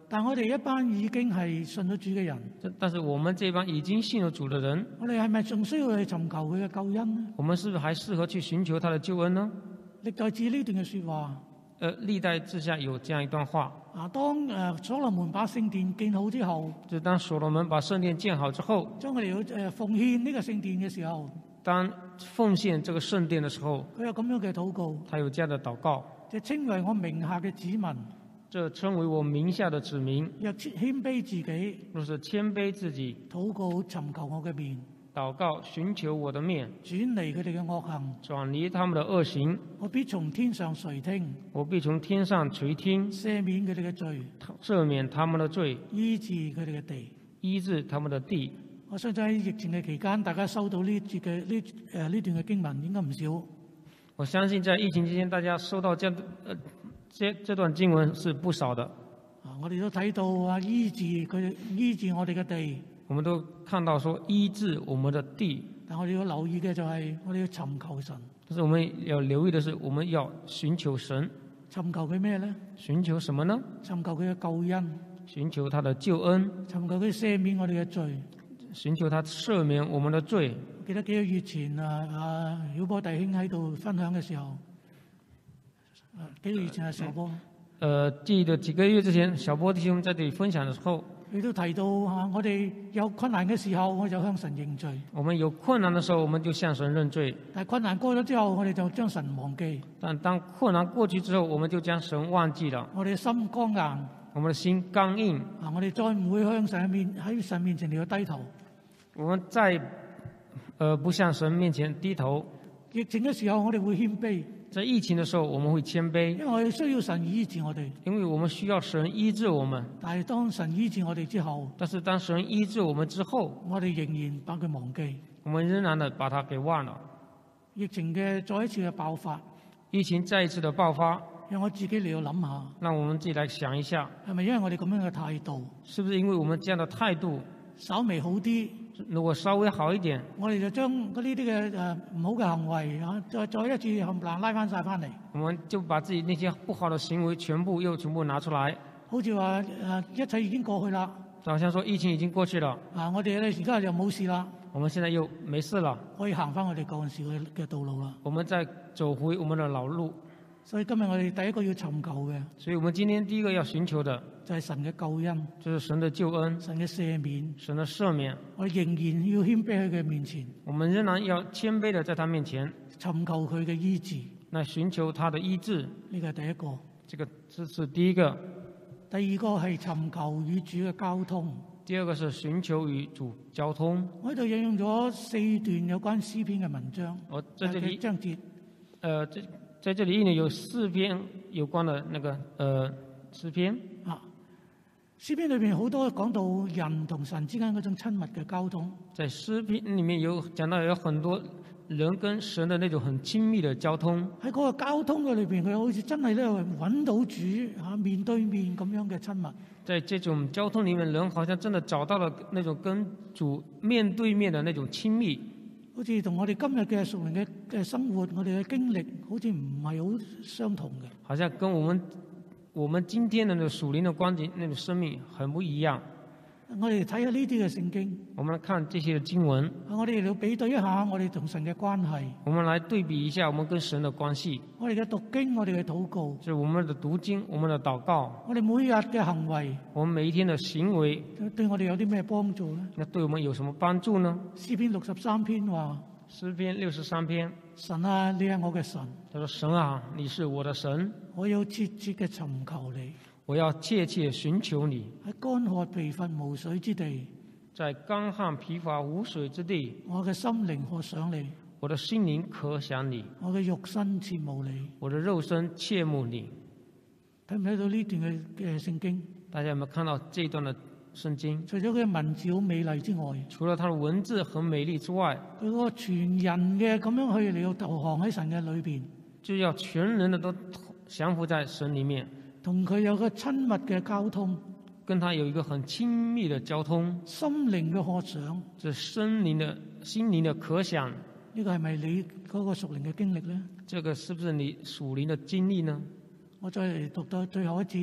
B: 但我哋一班已經係信咗主嘅人，
A: 但是我們這班已經信了主的人，
B: 我哋係咪仲需要去尋求佢嘅救恩呢？
A: 我們是不是還適合去尋求他的救恩呢？
B: 歷代志呢段嘅説話，
A: 歷代志下有這樣一段話。
B: 當所羅門把聖殿建好之後，
A: 就當所羅門把聖殿建好之後，
B: 將我哋要奉獻呢個聖殿嘅時候，
A: 當奉獻這個聖殿的時候，
B: 佢有咁樣嘅禱告，
A: 他有這樣的禱告，
B: 就稱為我名下嘅子民，
A: 這稱為我名下的子民，
B: 若謙卑自己，
A: 若是謙卑自己，
B: 禱告尋求我嘅面，
A: 禱告尋求我的面，
B: 轉離佢哋嘅惡行，
A: 轉離他們的惡行，
B: 我必從天上垂聽，
A: 我必從天上垂聽，
B: 赦免佢哋嘅罪，
A: 赦免他們的罪，
B: 醫治佢哋嘅地，
A: 醫治他們的地。
B: 我相信喺疫情嘅期間，大家收到呢段嘅經文應該唔少。
A: 我相信在疫情期間，大家收到這段經文是不少的。
B: 我哋都睇到醫治我哋嘅地。
A: 我們都看到說醫治我們的地。
B: 但我哋要留意嘅就係我哋要尋求神。
A: 但是我們要留意的是，我們要尋求神。
B: 尋求佢咩呢？
A: 尋求什麼呢？
B: 尋求佢嘅救恩。
A: 尋求他的救恩。
B: 尋求佢赦免我哋嘅罪。
A: 尋求他赦免我們的罪。
B: 記得幾個月前曉波弟兄喺度分享嘅時候，幾個月前係小波。
A: 記得幾個月之前，小波弟兄在這裡分享的時候，
B: 佢都提到我哋有困難嘅時候，我就向神認罪。
A: 我們有困難的時候，我們就向神認罪。
B: 但係困難過咗之後，我哋就將神忘記。
A: 但當困難過去之後，我們就將神忘記了。
B: 我哋嘅心剛硬，
A: 我們的心剛硬。
B: 我哋再唔會喺神面前嚟到低頭。
A: 我們再不向神面前低頭。
B: 疫情嘅時候，我哋會謙卑。
A: 在疫情的時候，我們會謙卑，
B: 因為我哋需要神醫治我哋。
A: 因為我們需要神醫治我們。
B: 但係當神醫治我哋之後，
A: 當神醫治我們之後，
B: 我哋仍然把佢忘記。
A: 我們仍然的把它給忘了。
B: 疫情嘅再一次嘅爆發，
A: 疫情再一次的爆發，
B: 讓我自己嚟到諗下，
A: 讓我們自己來想一下，
B: 係咪因為我哋咁樣嘅態度？
A: 是不是因為我們這樣的態度
B: 稍微好啲？
A: 如果稍微好一點，
B: 我哋就將嗰呢啲嘅唔好嘅行為再一次冚唪唥拉翻晒翻嚟。
A: 我們就把自己那些不好的行為全部拿出來。
B: 好似話一切已經過去啦。
A: 就好像說疫情已經過去了。
B: 我哋咧而家就冇事啦。
A: 我們現在又沒事了，
B: 可以行翻我哋舊陣時嘅道路啦。
A: 我們再走回我們的老路。
B: 所以今日我哋第一個要尋求嘅，
A: 所以我們今天第一個要尋求的
B: 就係神嘅救恩，
A: 就是神的救恩，
B: 神嘅赦免，
A: 神的赦免。
B: 我哋仍然要謙卑喺佢面前，
A: 我們仍然要謙卑的在他面前
B: 尋求佢嘅醫治，
A: 來尋求他的醫治。
B: 呢個係第一個，
A: 這是第一個。
B: 第二個係尋求與主嘅交通。
A: 第二個是尋求與主交通。
B: 我喺度引用咗4段有關詩篇嘅文章。
A: 我在這裡
B: 章節，
A: 在這裡印呢有4篇有關的那個詩篇。
B: 詩篇裏邊好多講到人同神之間嗰種親密嘅交通。在
A: 詩篇裡面有講到有很多人跟神的那種很親密的交通。
B: 喺嗰個交通嘅裏邊，佢好似真係咧揾到主面對面咁樣嘅親密。
A: 在這種交通裡面，人好像真的找到了那種跟主面對面的那種親密。
B: 好似同我哋今日嘅屬靈嘅生活，我哋嘅經歷，好似唔係好相同嘅。
A: 好像跟我們今天的那個屬靈的光景，那種生命很不一樣。
B: 我哋睇下呢啲嘅聖經。
A: 我們來看這些的經文。
B: 我哋嚟比對一下我哋同神嘅關係。
A: 我們來對比一下我們跟神的關係。
B: 我哋嘅讀經，我哋嘅禱告。
A: 就是我們的讀經，我們的禱告。
B: 我哋每日嘅行為。
A: 我們每一天的行為。
B: 對我哋有啲咩幫助呢？
A: 那對我們有什麼幫助呢？
B: 詩篇63篇話。
A: 詩篇63篇。
B: 神啊，你係我嘅神。
A: 他說：神啊，你是我的神。
B: 我要切切嘅尋求你。
A: 我要切切尋求你。
B: 喺乾渴疲乏無水之地。
A: 在乾旱疲乏無水之地。
B: 我嘅心靈渴想你。
A: 我的心靈渴想你。
B: 我嘅肉身切慕你。
A: 我的肉身切慕你。
B: 睇唔睇到呢段嘅聖經？
A: 大家有冇有看到這一段的聖經？
B: 除咗佢嘅文字好美麗之外，
A: 除了它的文字很美麗之外，
B: 佢個全人嘅咁樣去嚟到投降喺神嘅裏邊，
A: 就要全人的都降服在神裡面，
B: 同佢有個親密嘅交通，
A: 跟他有一個很親密的交通，
B: 心靈嘅渴想，
A: 這心靈的渴想，
B: 呢個係咪你嗰個屬靈嘅經歷呢？
A: 這個是不是你屬靈的經歷呢？
B: 我再嚟讀到最後一節。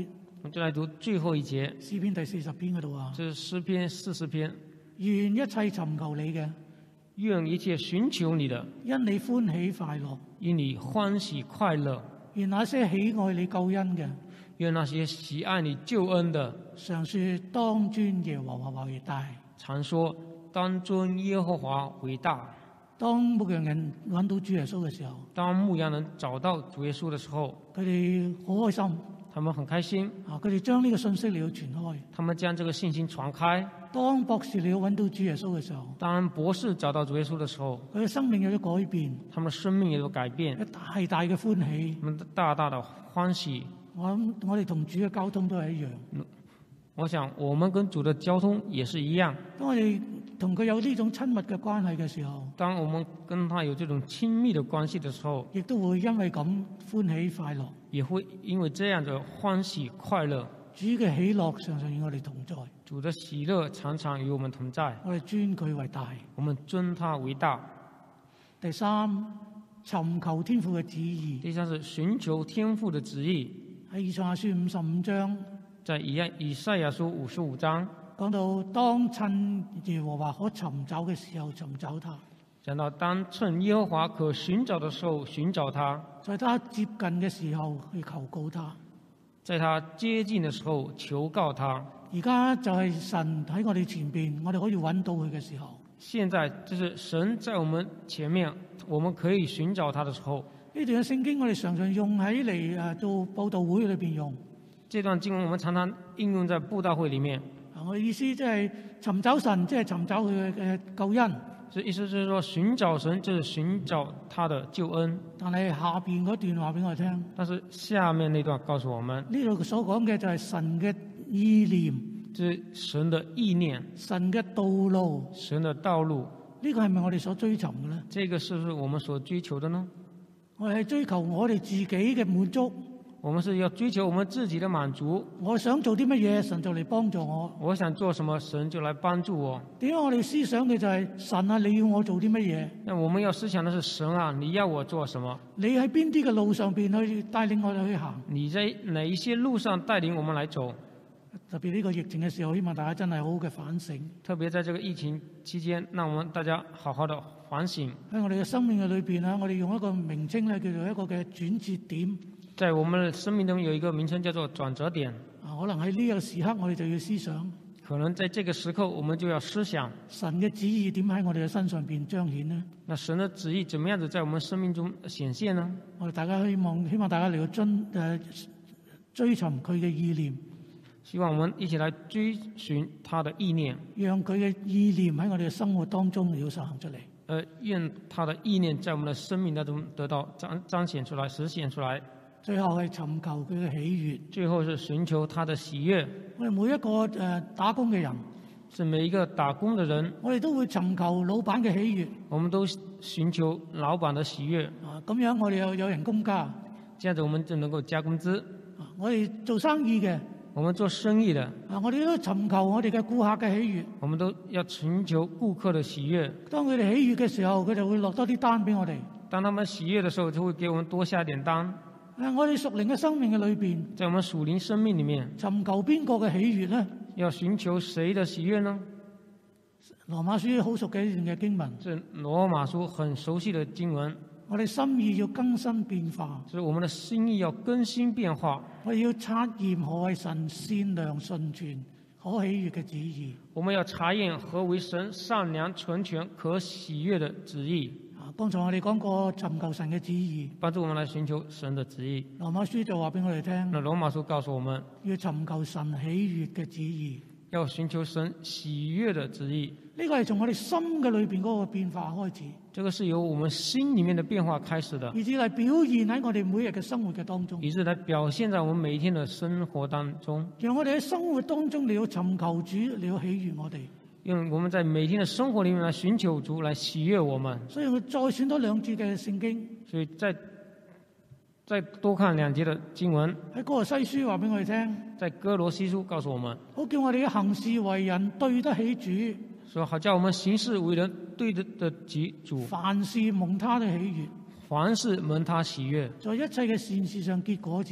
A: 我们就来读最後一節，
B: 詩篇第40篇嗰度話：
A: 這是詩篇40篇。
B: 願一切尋求你嘅，
A: 願一切尋求你的，
B: 因你歡喜快樂；
A: 因你歡喜快樂。
B: 願那些喜愛你救恩嘅，
A: 願那些喜愛你救恩的，
B: 常說當尊耶和華為大。
A: 常說當尊耶和華為大。
B: 當牧羊人揾到主耶穌嘅時候，
A: 當牧羊人找到主耶穌的時候，
B: 佢哋好開心。
A: 他們很開心。
B: 佢哋將呢個信息嚟到傳開。
A: 他們將這個信息傳開。
B: 當博士嚟到揾到主耶穌嘅時候，
A: 當博士找到主耶穌的時候，
B: 佢嘅生命有咗改變，
A: 他們的生命也有改變，
B: 大大嘅歡喜，
A: 他們大大的歡喜。
B: 我哋同主嘅交通都係一樣。
A: 我想我們跟主的交通也是一樣。
B: 當我哋同佢有呢種親密嘅關係嘅時候，
A: 當我們跟他有這種親密的關係的時候，
B: 亦都會因為咁歡喜快樂，
A: 也會因為這樣的歡喜快樂。
B: 主嘅喜樂常常與我哋同在，
A: 主的喜樂常常與我們同在。
B: 我哋尊佢為大，
A: 我們尊他為大。
B: 第三，尋求天父嘅旨意。
A: 第三是尋求天父的旨意。
B: 喺以賽亞書55章，
A: 在以賽亞書55章
B: 講到當趁耶和華可尋找嘅時候尋找他，
A: 講到當趁耶和華可尋找的時候尋找他，
B: 在他接近嘅時候去求告他，
A: 在他接近的時候求告他。
B: 而家就係神喺我哋前邊，我哋可以揾到佢嘅時候。
A: 現在就是神在我們前面，我們可以尋找他的時候。
B: 呢段嘅聖經我哋常常用喺嚟做佈道會裏邊用。
A: 這段經文我們常常應用在佈道會裡面。
B: 我嘅意思即係尋找神，即係尋找佢嘅救恩。
A: 這意思就是說尋找神，就是尋找他的救恩。
B: 但係下邊嗰段話俾我哋聽。
A: 但是下面那段告訴我們，
B: 呢度所講嘅就係神嘅意念，
A: 就是神的意念，
B: 神嘅道路，
A: 神的道路。
B: 呢個係咪我哋所追尋嘅咧？
A: 這個是不是我們所追求的呢？
B: 我哋係追求我哋自己嘅滿足。
A: 我們是要追求我們自己的滿足。
B: 我想做啲乜嘢，神就嚟幫助我。
A: 我想做什麼，神就來幫助我。
B: 點解我哋思想嘅就係神啊？你要我做啲乜嘢？
A: 那我們要思想的是神啊，你要我做什麼？
B: 你喺邊啲嘅路上邊去帶領我哋去行？
A: 你在哪一些路上帶領我們來走？
B: 特別呢個疫情嘅時候，希望大家真係好好嘅反省。
A: 特別在這個疫情期間，讓我們大家好好的反省。
B: 喺我哋嘅生命嘅裏邊啊，我哋用一個名稱咧，叫做一個嘅轉折點。
A: 在我們的生命中有一個名稱叫做轉折點。
B: 可能喺呢個時刻，我哋就要思想。
A: 可能在這個時刻，我們就要思想
B: 神嘅旨意點喺我哋嘅身上邊彰顯呢？
A: 那神的旨意怎麼樣子在我們生命中顯現呢？
B: 我哋大家希望大家嚟到追尋佢嘅意念。
A: 希望我們一起來追尋他的意念，
B: 讓佢嘅意念喺我哋嘅生活當中要實行出嚟。
A: 願他的意念在我們的生命當中得到彰顯出來、實現出來。
B: 最後係尋求佢嘅喜悅。
A: 最後是尋求他的喜悅。
B: 我哋每一個打工嘅人，
A: 是每一個打工的人，
B: 我哋都會尋求老闆嘅喜悅。
A: 我們都尋求老闆的喜悅。
B: 咁樣我哋有人工加，
A: 這樣子我們就能夠加工資。
B: 我哋做生意嘅，
A: 我們做生意的，
B: 我哋都尋求我哋嘅顧客嘅喜悅。
A: 我們都要尋求顧客的喜悅。
B: 當佢哋喜悅嘅時候，佢就會落多啲單俾我哋。
A: 當他們喜悅的時候，就會給我們多下一點單。
B: 我哋屬靈嘅生命嘅裏邊，
A: 在我們屬靈生命裡面，
B: 尋求邊個嘅喜悅呢？
A: 要尋求誰的喜悅呢？
B: 羅馬書好熟嘅一段嘅經文，
A: 是羅馬書很熟悉的經文。
B: 我哋心意要更新變化，
A: 就是我們的心意要更新變化。
B: 我哋要察驗何為神善良純全可喜悅嘅旨意。
A: 我們要查驗何為神善良純全可喜悅的旨意。
B: 剛才我哋講過尋求神嘅旨意，
A: 幫助我們來尋求神的旨意。
B: 羅馬書就話俾我哋聽，
A: 那羅馬書告訴我們，
B: 要尋求神喜悅嘅旨意，
A: 要尋求神喜悅的旨意。
B: 呢個係從我哋心嘅裏邊嗰個變化開始。
A: 這個是由我們心裡面的變化開始的，
B: 以至嚟表現喺我哋每日嘅生活嘅當中，
A: 以致來表現在我們每一天的生活當中。
B: 讓我哋喺生活當中你要尋求主，你要喜悅我哋。
A: 用我們在每天的生活裡面來尋求主，來喜悅我們。
B: 所以我再選多兩節嘅聖經，
A: 所以再多看兩節的經文。
B: 喺哥羅西書話俾我哋聽，
A: 在哥羅西書告訴我們，
B: 好叫我哋嘅行事為人對得起主，
A: 說好叫我們行事為人對得起主，
B: 凡事蒙他的喜悅，
A: 凡事蒙他喜悅，
B: 在一切嘅善事上結果子，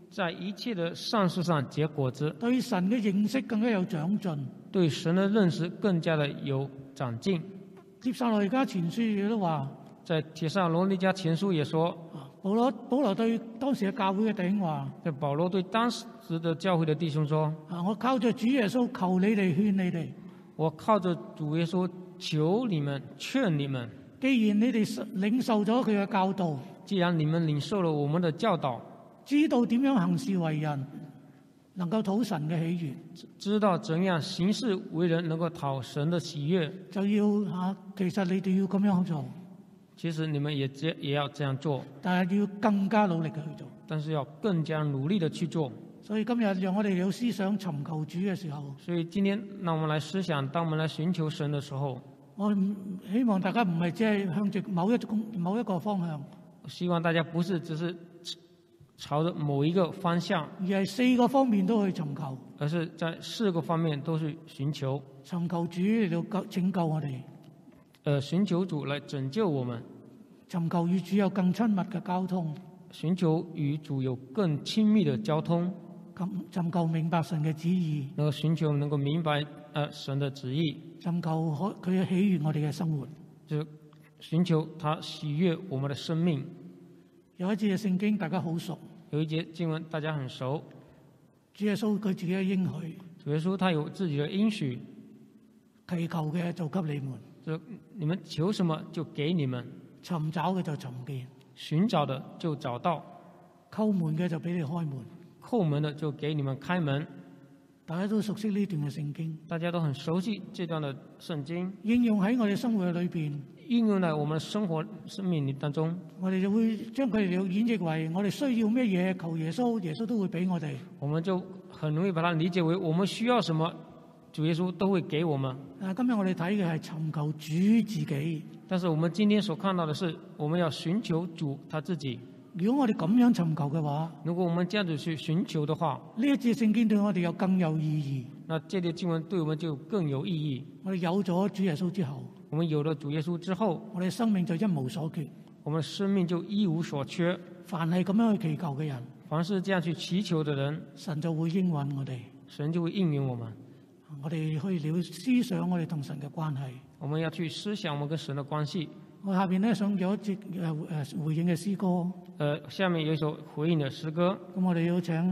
A: 在一切的善事上结果子，
B: 對神嘅認識更加有長進。
A: 对神的认识更加的有长进。
B: 帖撒羅尼迦前書亦都話，
A: 在帖撒羅尼迦前書也說，
B: 保羅對當時嘅教會嘅弟兄話，
A: 在保羅對當時的教會的弟兄說：
B: 我靠着主耶穌求你哋勸你哋。
A: 我靠着主耶穌求你們勸你們。
B: 既然你哋領受咗佢嘅教導，
A: 既然你們領受了我們的教導，
B: 知道點樣行事為人，能夠討神嘅喜悅，
A: 知道怎樣行事為人能夠討神的喜悅，
B: 就要其實你哋要咁樣做。
A: 其實你們也要這樣做，
B: 但係要更加努力嘅去做。
A: 但是要更加努力的去做。
B: 所以今日讓我哋有思想尋求主嘅時候，
A: 所以今天讓我們來思想，當我們來尋求神的時候，
B: 我希望大家唔係只係向住某一個方向，
A: 希望大家不是只是朝着某一個方向，
B: 而係4個方面都去尋求，
A: 而是在4個方面都是尋求。
B: 尋求主嚟到拯救我哋，
A: 尋求主來拯救我們，
B: 尋求與主有更親密嘅交通，
A: 尋求與主有更親密的交通，
B: 尋求明白神嘅旨意，
A: 能夠尋求能夠明白神的旨意，
B: 尋求佢喜悅我哋嘅生活，
A: 就尋求他喜悅我們的生命。
B: 有一節嘅聖經大家好熟，
A: 有一節經文大家很熟，
B: 主耶穌佢自己嘅應許，
A: 主耶穌他有自己的應許，
B: 祈求嘅就給你們，
A: 就你們求什麼就給你們，
B: 尋找嘅就尋見，
A: 尋找的就找到，
B: 叩門嘅就俾你開門。
A: 叩門的就給你們開門。
B: 大家都熟悉呢段嘅聖經，
A: 大家都很熟悉這段的聖經，
B: 應用喺我哋生活嘅裏邊，
A: 應用在我們的生活生命當中，
B: 我哋就會將佢哋演繹為我哋需要咩嘢，求耶穌，耶穌都會俾我哋。
A: 我們就很容易把它理解為我們需要什麼，主耶穌都會給我們。
B: 今日我哋睇嘅係尋求主自己，
A: 但是我們今天所看到的是，我們要尋求主他自己。
B: 如果我哋咁樣尋求嘅話，
A: 如果我們這樣子去尋求的話，
B: 呢一節聖經對我哋有更有意義。
A: 那這節經文對我們就更有意義。
B: 我哋有咗主耶穌之後，
A: 我們有了主耶穌之後，
B: 我哋生命就一無所缺，
A: 我們生命就一無所缺。
B: 凡係咁樣去祈求嘅人，
A: 凡是這樣去祈求的人，
B: 神就會應允我哋，
A: 神就會應允我們。
B: 我哋去思想我哋同神嘅關係。
A: 我們要去思想我們跟神的關係。
B: 我下邊咧想有一節回應嘅詩歌。
A: 下面有一首回應的詩歌。
B: 咁我哋要請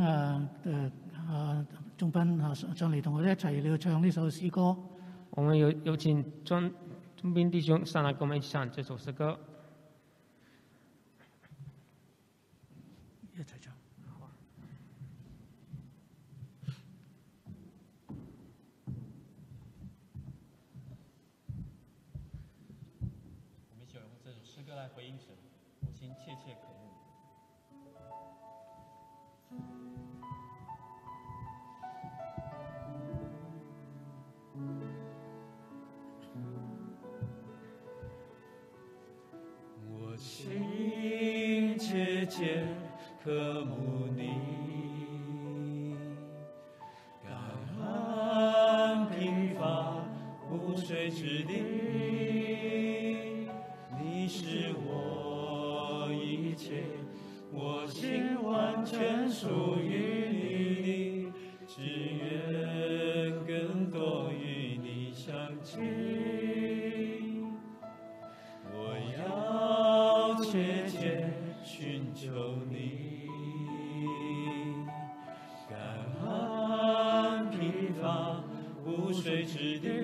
B: 鍾斌上嚟同我哋一齊嚟唱呢首詩歌。
A: 我們有請鍾斌弟兄上來跟我們一起唱這首詩歌。
B: 一齊唱。
C: 我們一起用這首詩歌來回應神，我心切切渴慕。我心切切渴慕你，干旱贫乏无水之地，你是我一切，我心完全属于你，只愿更多与你相近。我要切切寻求你，干旱贫乏无水之地，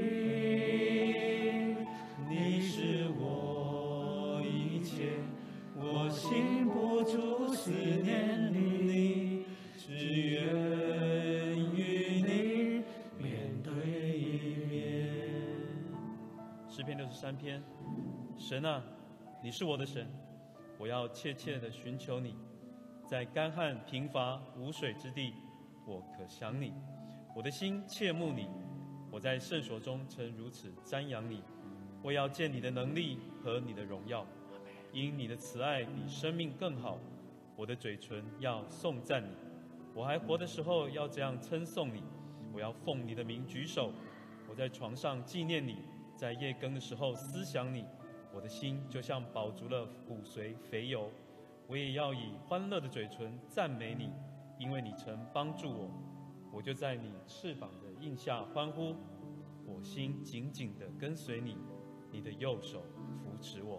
C: 你是我一切，我心不住思念你，只愿与你面对一面。诗篇63篇，神啊，你是我的神，我要切切地寻求你，在干旱贫乏无水之地，我可想你，我的心切慕你，我在圣所中曾如此瞻仰你。我要见你的能力和你的荣耀，因你的慈爱比生命更好，我的嘴唇要颂赞你。我还活的时候要这样称颂你，我要奉你的名举手，我在床上纪念你，在夜更的时候思想你，我的心就像饱足了骨髓肥油。我也要以欢乐的嘴唇赞美你， 因为你曾帮助我，我就在你翅膀的印下欢呼。我心紧紧地跟随你，你的右手扶持我。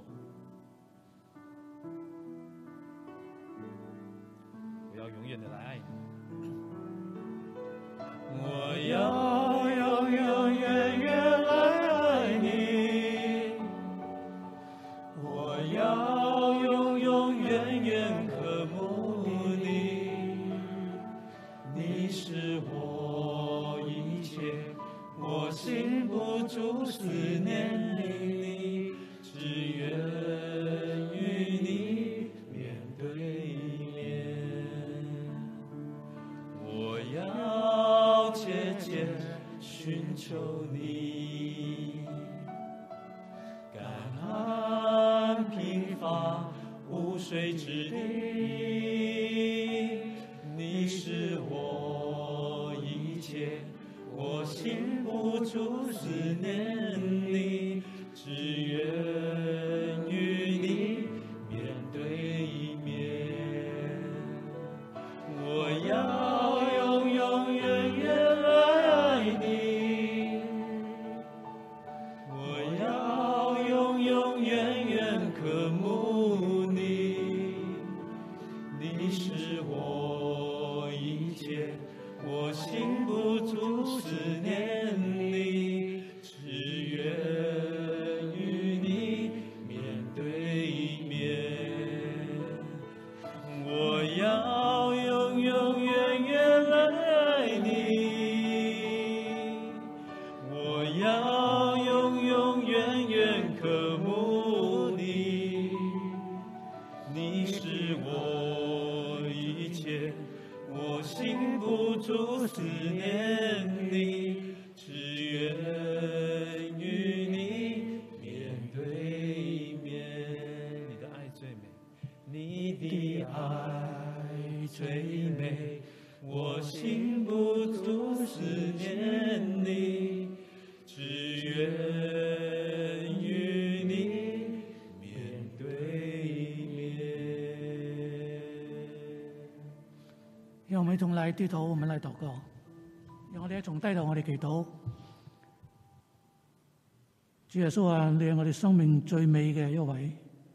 C: 我要永远的来爱你，我要永永远远来爱你，我要永永远远渴慕你，你是我一切，我禁不住思念你，只愿与你面对面。我要切切寻求你，干旱贫乏无水之地，你是我一切，我禁不住思念你，只愿与你面对面。我要永永远远来爱你，我要永永远远渴慕你，你是我一切，我禁不住思念你，只愿与你面对面。我要永永远远来爱你，我要永永远远渴慕你，你是我一切，我禁不住思念你，只愿与你面对面。你的爱最美，你的爱最美，我禁不住思念你，只愿与你面对面。
B: 讓我哋一同嚟低頭，我們嚟禱告。讓我哋一同低頭，我哋祈禱。主耶穌啊，你係我哋生命最美嘅一位。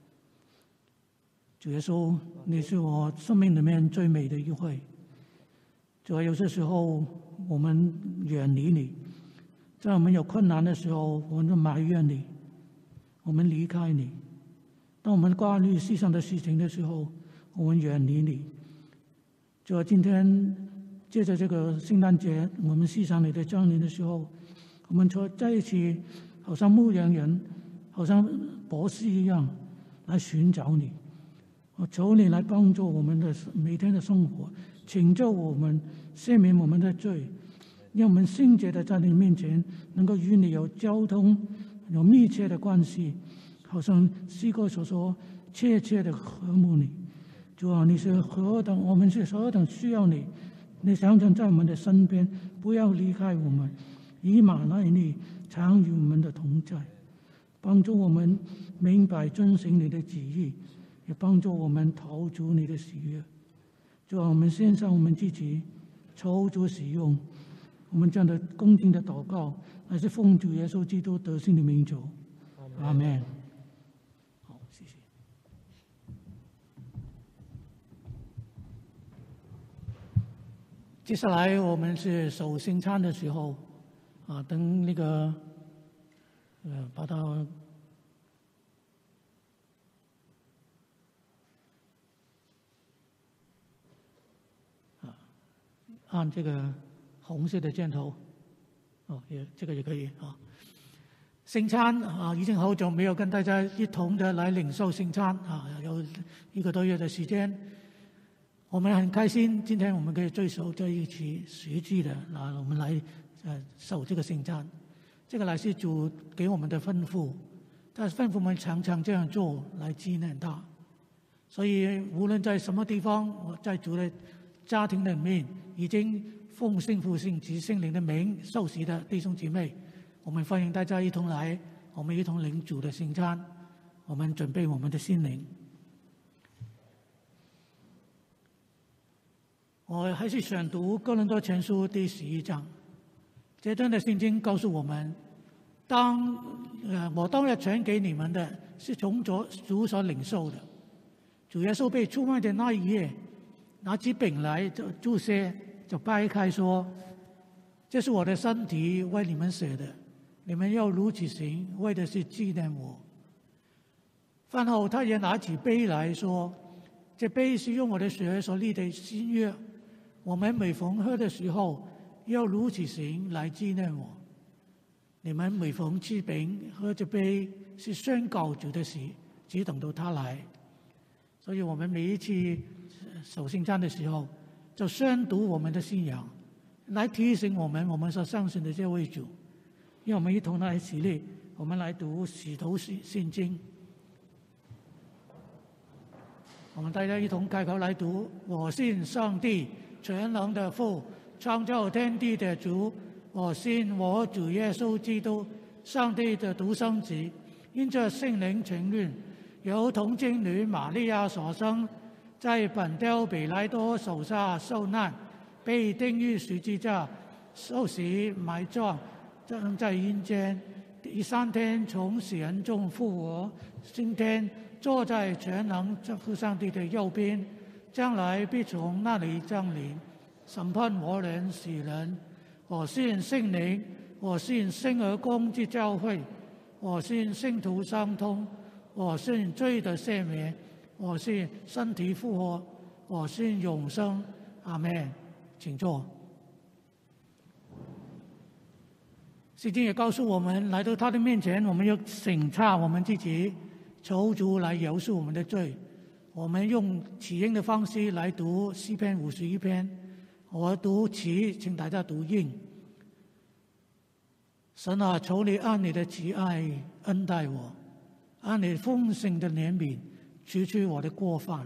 B: 主耶穌，你是我生命裡面最美的一位。主啊，有些時候我們遠離你，在我們有困難的時候，我們就埋怨你，我們離開你。當我們掛慮世上的事情的時候，我們遠離你。主啊，今天借着這個聖誕節，我們思想你的降臨的時候，我們在一起，好像牧羊人，好像博士一樣，來尋找你。我求你來幫助我們的每天的生活，拯救我們，赦免我們的罪，讓我們聖潔的在你面前，能夠與你有交通，有密切的關係，好像詩歌所說，切切的渴慕你。主啊，你是何等，我們是何等需要你，你常常在我們的身邊，不要離開我們，以馬內利，常與我們的同在，幫助我們明白遵行你的旨意，也幫助我們討主你的喜悅。主啊，我們獻上我們自己，求主使用我們這樣的恭敬的禱告，乃是奉主耶穌基督得勝的名求。阿們。好，謝謝。接下來我們是守聖餐的時候，等那個把它按這個紅色的箭頭，這個也可以啊。聖餐已經好久沒有跟大家一同的來領受聖餐有1個多月的時間，我們很開心，今天我們可以追守在一起實際的我們來守這個聖餐。這個乃是主給我們的吩咐，但是吩咐我們常常這樣做來紀念他。所以無論在什麼地方，我在主的家庭裏面已經奉聖父聖子聖靈的名受洗的弟兄姊妹，我們歡迎大家一同來，我們一同領主的聖餐，我們準備我們的心靈。 我还是选读哥林多前书第11章。这段的圣经告诉我们，我当日传给你们的是从主所领受的。主耶稣被出卖的那一夜，拿起饼来就祝谢，就掰开说：“这是我的身体，为你们写的，你们要如此行，为的是纪念我。”饭后，他也拿起杯来说：“这杯是用我的血所立的新约，我们每逢喝的时候，要如此行，来纪念我。你们每逢吃饼喝这杯，是宣告主的死，只等到他来。”所以我们每一次守圣餐的时候，就宣读我们的信仰，来提醒我们所相信的这位主。让我们一同来起立，我们来读使徒信经。我们大家一同开口来读：我信上帝全能的父，创造天地的主。我信我主耶稣基督，上帝的独生子，因着圣灵承运，由童贞女玛利亚所生，在本丢彼拉多手下受难，被钉于十字架，受死埋葬，葬在阴间。第3天从死人中复活，今天坐在全能父上帝的右边，将来必从那里降临，审判活人死人。我信圣灵，我信生而公之教会，我信圣徒相通，我信罪的赦免，我信身体复活，我信永生。阿们。请坐。圣经也告诉我们，来到他的面前，我们要省察我们自己，求主来饶恕我们的罪。我们用起应的方式来读诗篇51篇，我读起，请大家读应。神啊，求你按你的慈爱恩待我，按你丰盛的怜悯除去我的过犯。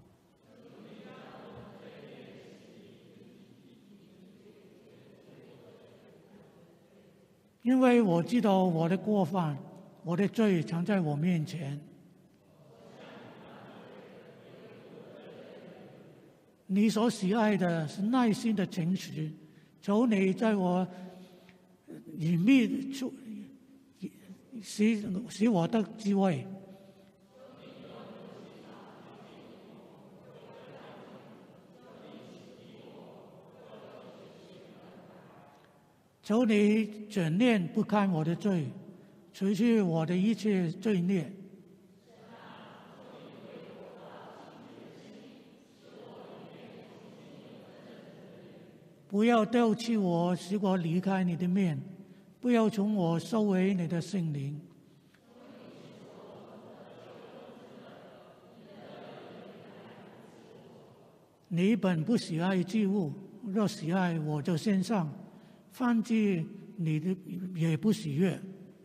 B: 因为我知道我的过犯，我的罪常在我面前。你所喜爱的是耐心的诚实，求你在我隐秘处使我得智慧。求你转念不看我的罪，除去我的一切罪孽。不要丢弃我，使我离开你的面；不要从我收回你的圣灵。你本不喜爱祭物，若喜爱，我就献上。犯忌你的也不喜悦。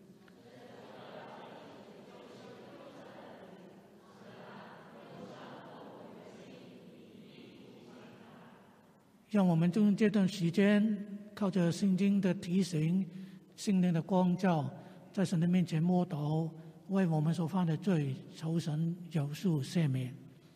B: 让我们用这段时间，靠着圣经的提醒、圣灵的光照，在神的面前默祷，为我们所犯的罪求神饶恕赦免。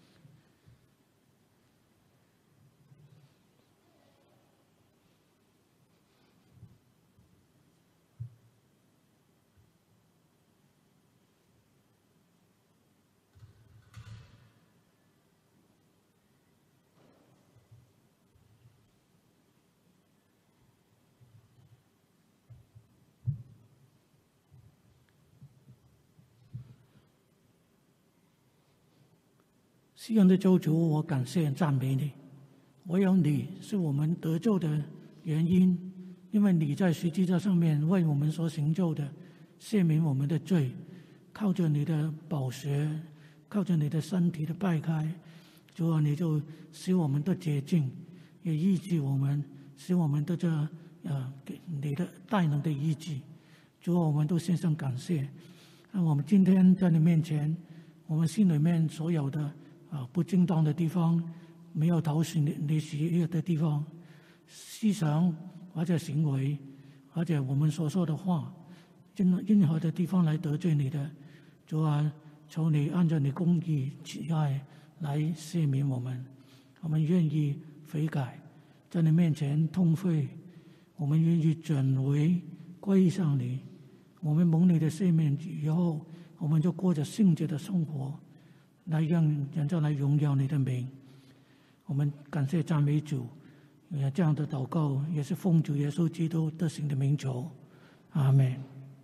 B: 世恩的救主，我感谢赞美你。唯有你是我们得救的原因，因为你在十字架上面为我们所成就的，赦免我们的罪。靠着你的宝血，靠着你的身体的掰开，主啊，你就使我们得洁净，也医治我们，使我们得着你的大能的医治。主啊，我们都献上感谢。那我们今天在你面前，我们心里面所有的不正当的地方，没有讨你喜悦的地方，思想或者行为，或者我们所说的话，任何的地方来得罪你的，主啊，求你按照你公义慈爱来赦免我们。我们愿意悔改，在你面前痛悔，我们愿意转为归向你。我们蒙你的赦免以后，我们就过着圣洁的生活，来让人家来荣耀你的名。我们感谢赞美主，这样的祷告也是奉主耶稣基督得胜的名求，阿们。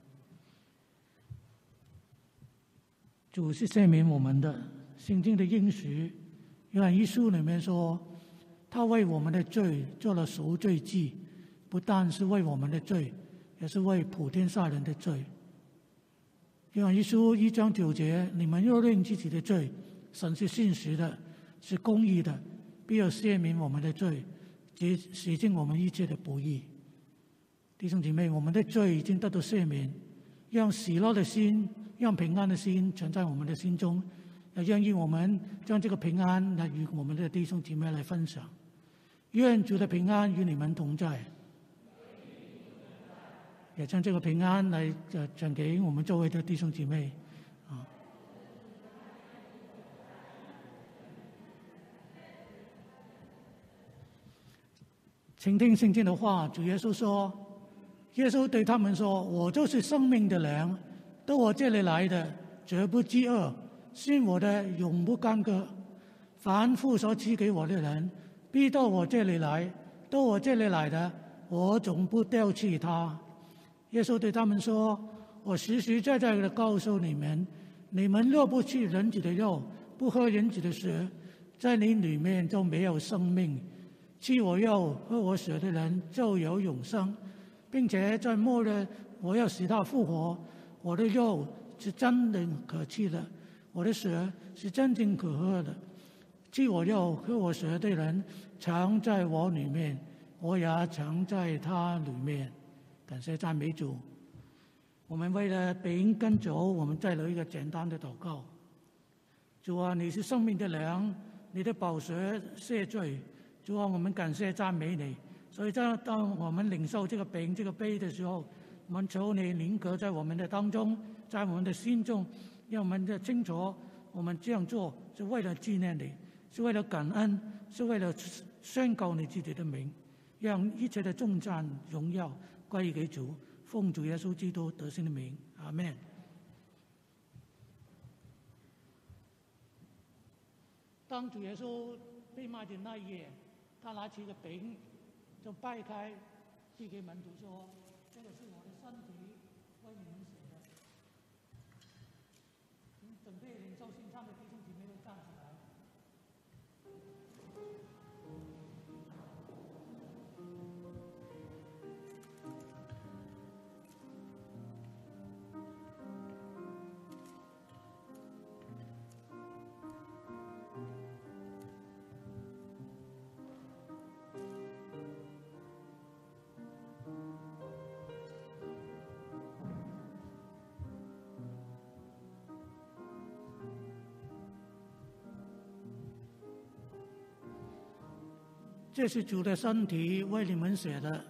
B: 主是赦免我们的，圣经的应许，约翰一书里面说，他为我们的罪做了赎罪祭，不但是为我们的罪，也是为普天下人的罪。约翰一书1章9节，你们若认自己的罪，神是信实的，是公义的，必要赦免我们的罪，洗净我们一切的不义。弟兄姐妹，我们的罪已经得到赦免，让喜乐的心，让平安的心存在我们的心中，也愿意我们将这个平安来与我们的弟兄姐妹来分享。愿主的平安与你们同在，也将这个平安来转给我们周围的弟兄姐妹。请听圣经的话，主耶稣说，耶稣对他们说，我就是生命的粮，到我这里来的绝不饥饿，信我的永不干渴。凡父所赐给我的人，必到我这里来，到我这里来的，我总不丢弃他。耶稣对他们说，我实实在在的告诉你们，你们若不吃人子的肉，不喝人子的血，在你里面就没有生命。吃我肉喝我血的人就有永生，并且在末日我要使他复活。我的肉是真的可吃的，我的血是真正可喝的。吃我肉喝我血的人常在我里面，我也常在他里面。感谢赞美主。我们为了饼跟酒，我们再来一个简单的祷告。主啊，你是生命的粮，你的宝血赦罪。主啊，我们感谢赞美你。所以当我们领受这个饼这个杯的时候，我们求你临格在我们的当中，在我们的心中，让我们的清楚，我们这样做是为了纪念你，是为了感恩，是为了宣告你自己的名，让一切的颂赞荣耀归给主。奉主耶稣基督得胜的名，阿们。当主耶稣被卖的那一夜，他拿起一个饼，就掰开，递给门徒说：“这个是我的身体，为你们写的。”准备领受新餐的弟兄姐妹都站起来。这是主的身体，为你们写的。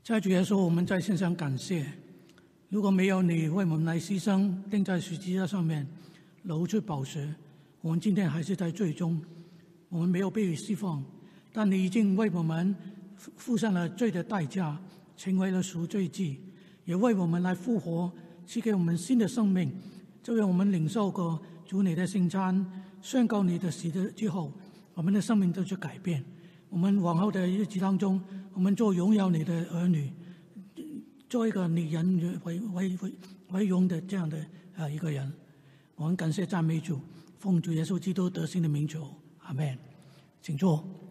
B: 在主耶稣，我们在线上感谢。如果没有你为我们来牺牲，钉在十字架上面，流出宝血，我们今天还是在罪中，我们没有被释放。但你已经为我们付上了罪的代价，成为了赎罪祭，也为我们来复活，赐给我们新的生命。就让我们领受过主你的圣餐，宣告你的死之后，我们的生命都去改变。我们往后的日子当中，我们做荣耀你的儿女，做一个你人为荣的这样的一个人。我们感谢赞美主，奉主耶稣基督得胜的名求，阿们。请坐。